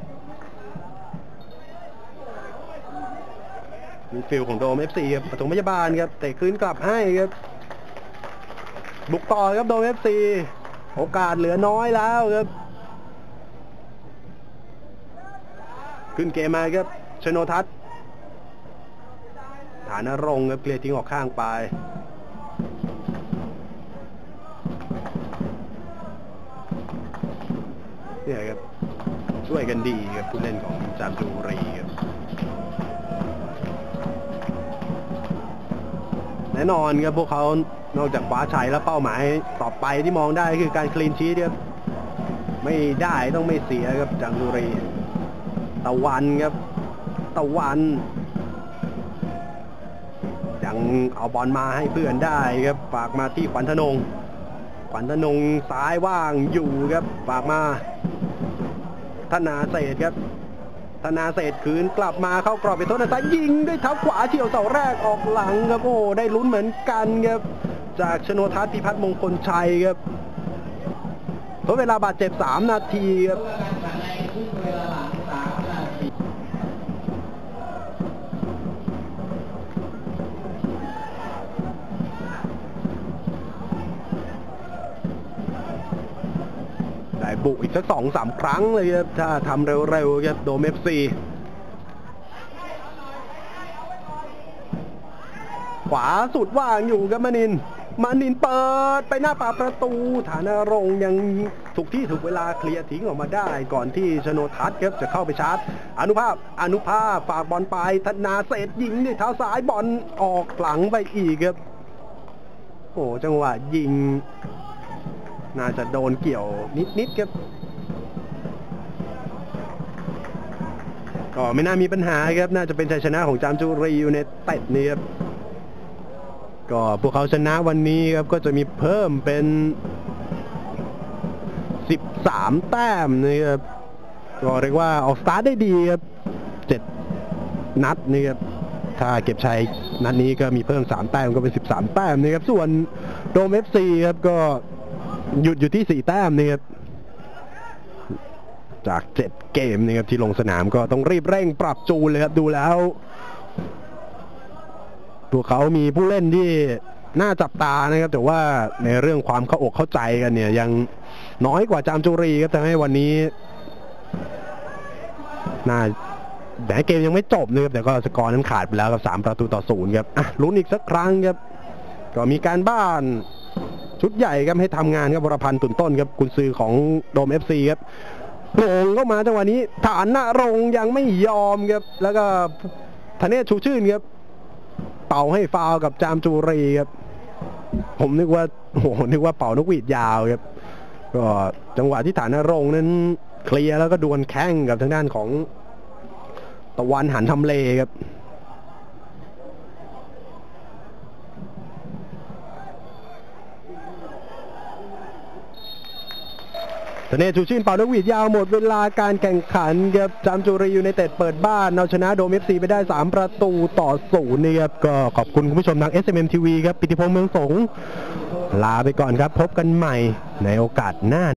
มีฟิลของโดม FC ครับปฐมพยาบาลครับแต่คืนกลับให้ครับบุกต่อครับโดม FC โอกาสเหลือน้อยแล้วครับขึ้นเกมมาครับชโนทัศน์ฐานนรงค์ครับเคลียร์ทิ้งออกข้างไปเนี่ยครับช่วยกันดีครับผู้เล่นของจามจุรีครับแน่นอนครับพวกเขานอกจากคว้าชัยแล้วเป้าหมายต่อไปที่มองได้คือการคลีนชีทครับไม่ได้ต้องไม่เสียครับจามจุรีตะวันครับตะวันยังเอาบอลมาให้เพื่อนได้ครับฝากมาที่ขวัญธนงซ้ายว่างอยู่ครับฝากมาธนาเศษครับธนาเศษคืนกลับมาเข้ากรอบไปโทษนะซ้ายยิงด้วยเท้าขวาเฉี่ยวเสาแรกออกหลังครับโอ้ได้ลุ้นเหมือนกันครับจากชโนทัศน์พิพัฒน์มงคลชัยครับทดเวลาบาดเจ็บ3 นาทีครับได้บุกอีกสัก 2-3 ครั้งเลยครับถ้าทำเร็วๆครับโดม FC ขวาสุดว่างอยู่ครับมานินเปิดไปหน้าปากประตูฐานรงค์ยังถูกที่ถูกเวลาเคลียร์ทิ้งออกมาได้ก่อนที่ชโนทัศน์ครับจะเข้าไปชาร์จอนุภาพฝากบอลไปธนาเศษยิงด้วยเท้าซ้ายบอลออกหลังไปอีกครับโอ้จังหวะยิงน่าจะโดนเกี่ยวนิดครับก็ไม่น่ามีปัญหาครับน่าจะเป็นชัยชนะของจามจุรียูไนเต็ดนี่ครับก็พวกเขาชนะวันนี้ครับก็จะมีเพิ่มเป็น13 แต้มนะครับก็เรียกว่าออกสตาร์ทได้ดีครับ7 นัดนี่ครับถ้าเก็บชัยนัดนี้ก็มีเพิ่ม3 แต้มก็เป็น13 แต้มนะครับส่วนโดม FC ครับก็หยุดอยู่ที่4 แต้มนี่ครับจาก7 เกมนะครับที่ลงสนามก็ต้องรีบเร่งปรับจูนเลยครับดูแล้วพวกเขามีผู้เล่นที่น่าจับตานะครับแต่ว่าในเรื่องความเข้าอกเข้าใจกันเนี่ยยังน้อยกว่าจามจุรีครับทำให้วันนี้น่าแต่เกมยังไม่จบนะครับแต่ก็สกอร์นั้นขาดไปแล้วกับ3-0ครับลุ้นอีกสักครั้งครับก็มีการบ้านชุดใหญ่ครับให้ทำงานครับวรพันธ์ตุ่นต้นครับกุนซือของโดม FC ครับโป่งเข้ามาจังหวะนี้ฐานณรงค์ยังไม่ยอมครับแล้วก็ธเนศชูชื่นครับเป่าให้ฟาวกับจามจุรีครับผมนึกว่าเป่านกหวีดยาวครับก็จังหวะที่ฐานณรงค์นั้นเคลียร์แล้วก็ดวลแข้งกับทางด้านของตะวันหันทำเลครับธเนศชูชื่นเป่านกหวีดยาวหมดเวลาการแข่งขันครับจามจุรียูไนเต็ดเปิดบ้านเอาชนะโดม FC ไปได้3-0นี่ครับก็ขอบคุณคุณผู้ชมทาง SMM TV ครับปิติพงษ์เมืองสงฆ์ลาไปก่อนครับพบกันใหม่ในโอกาสหน้า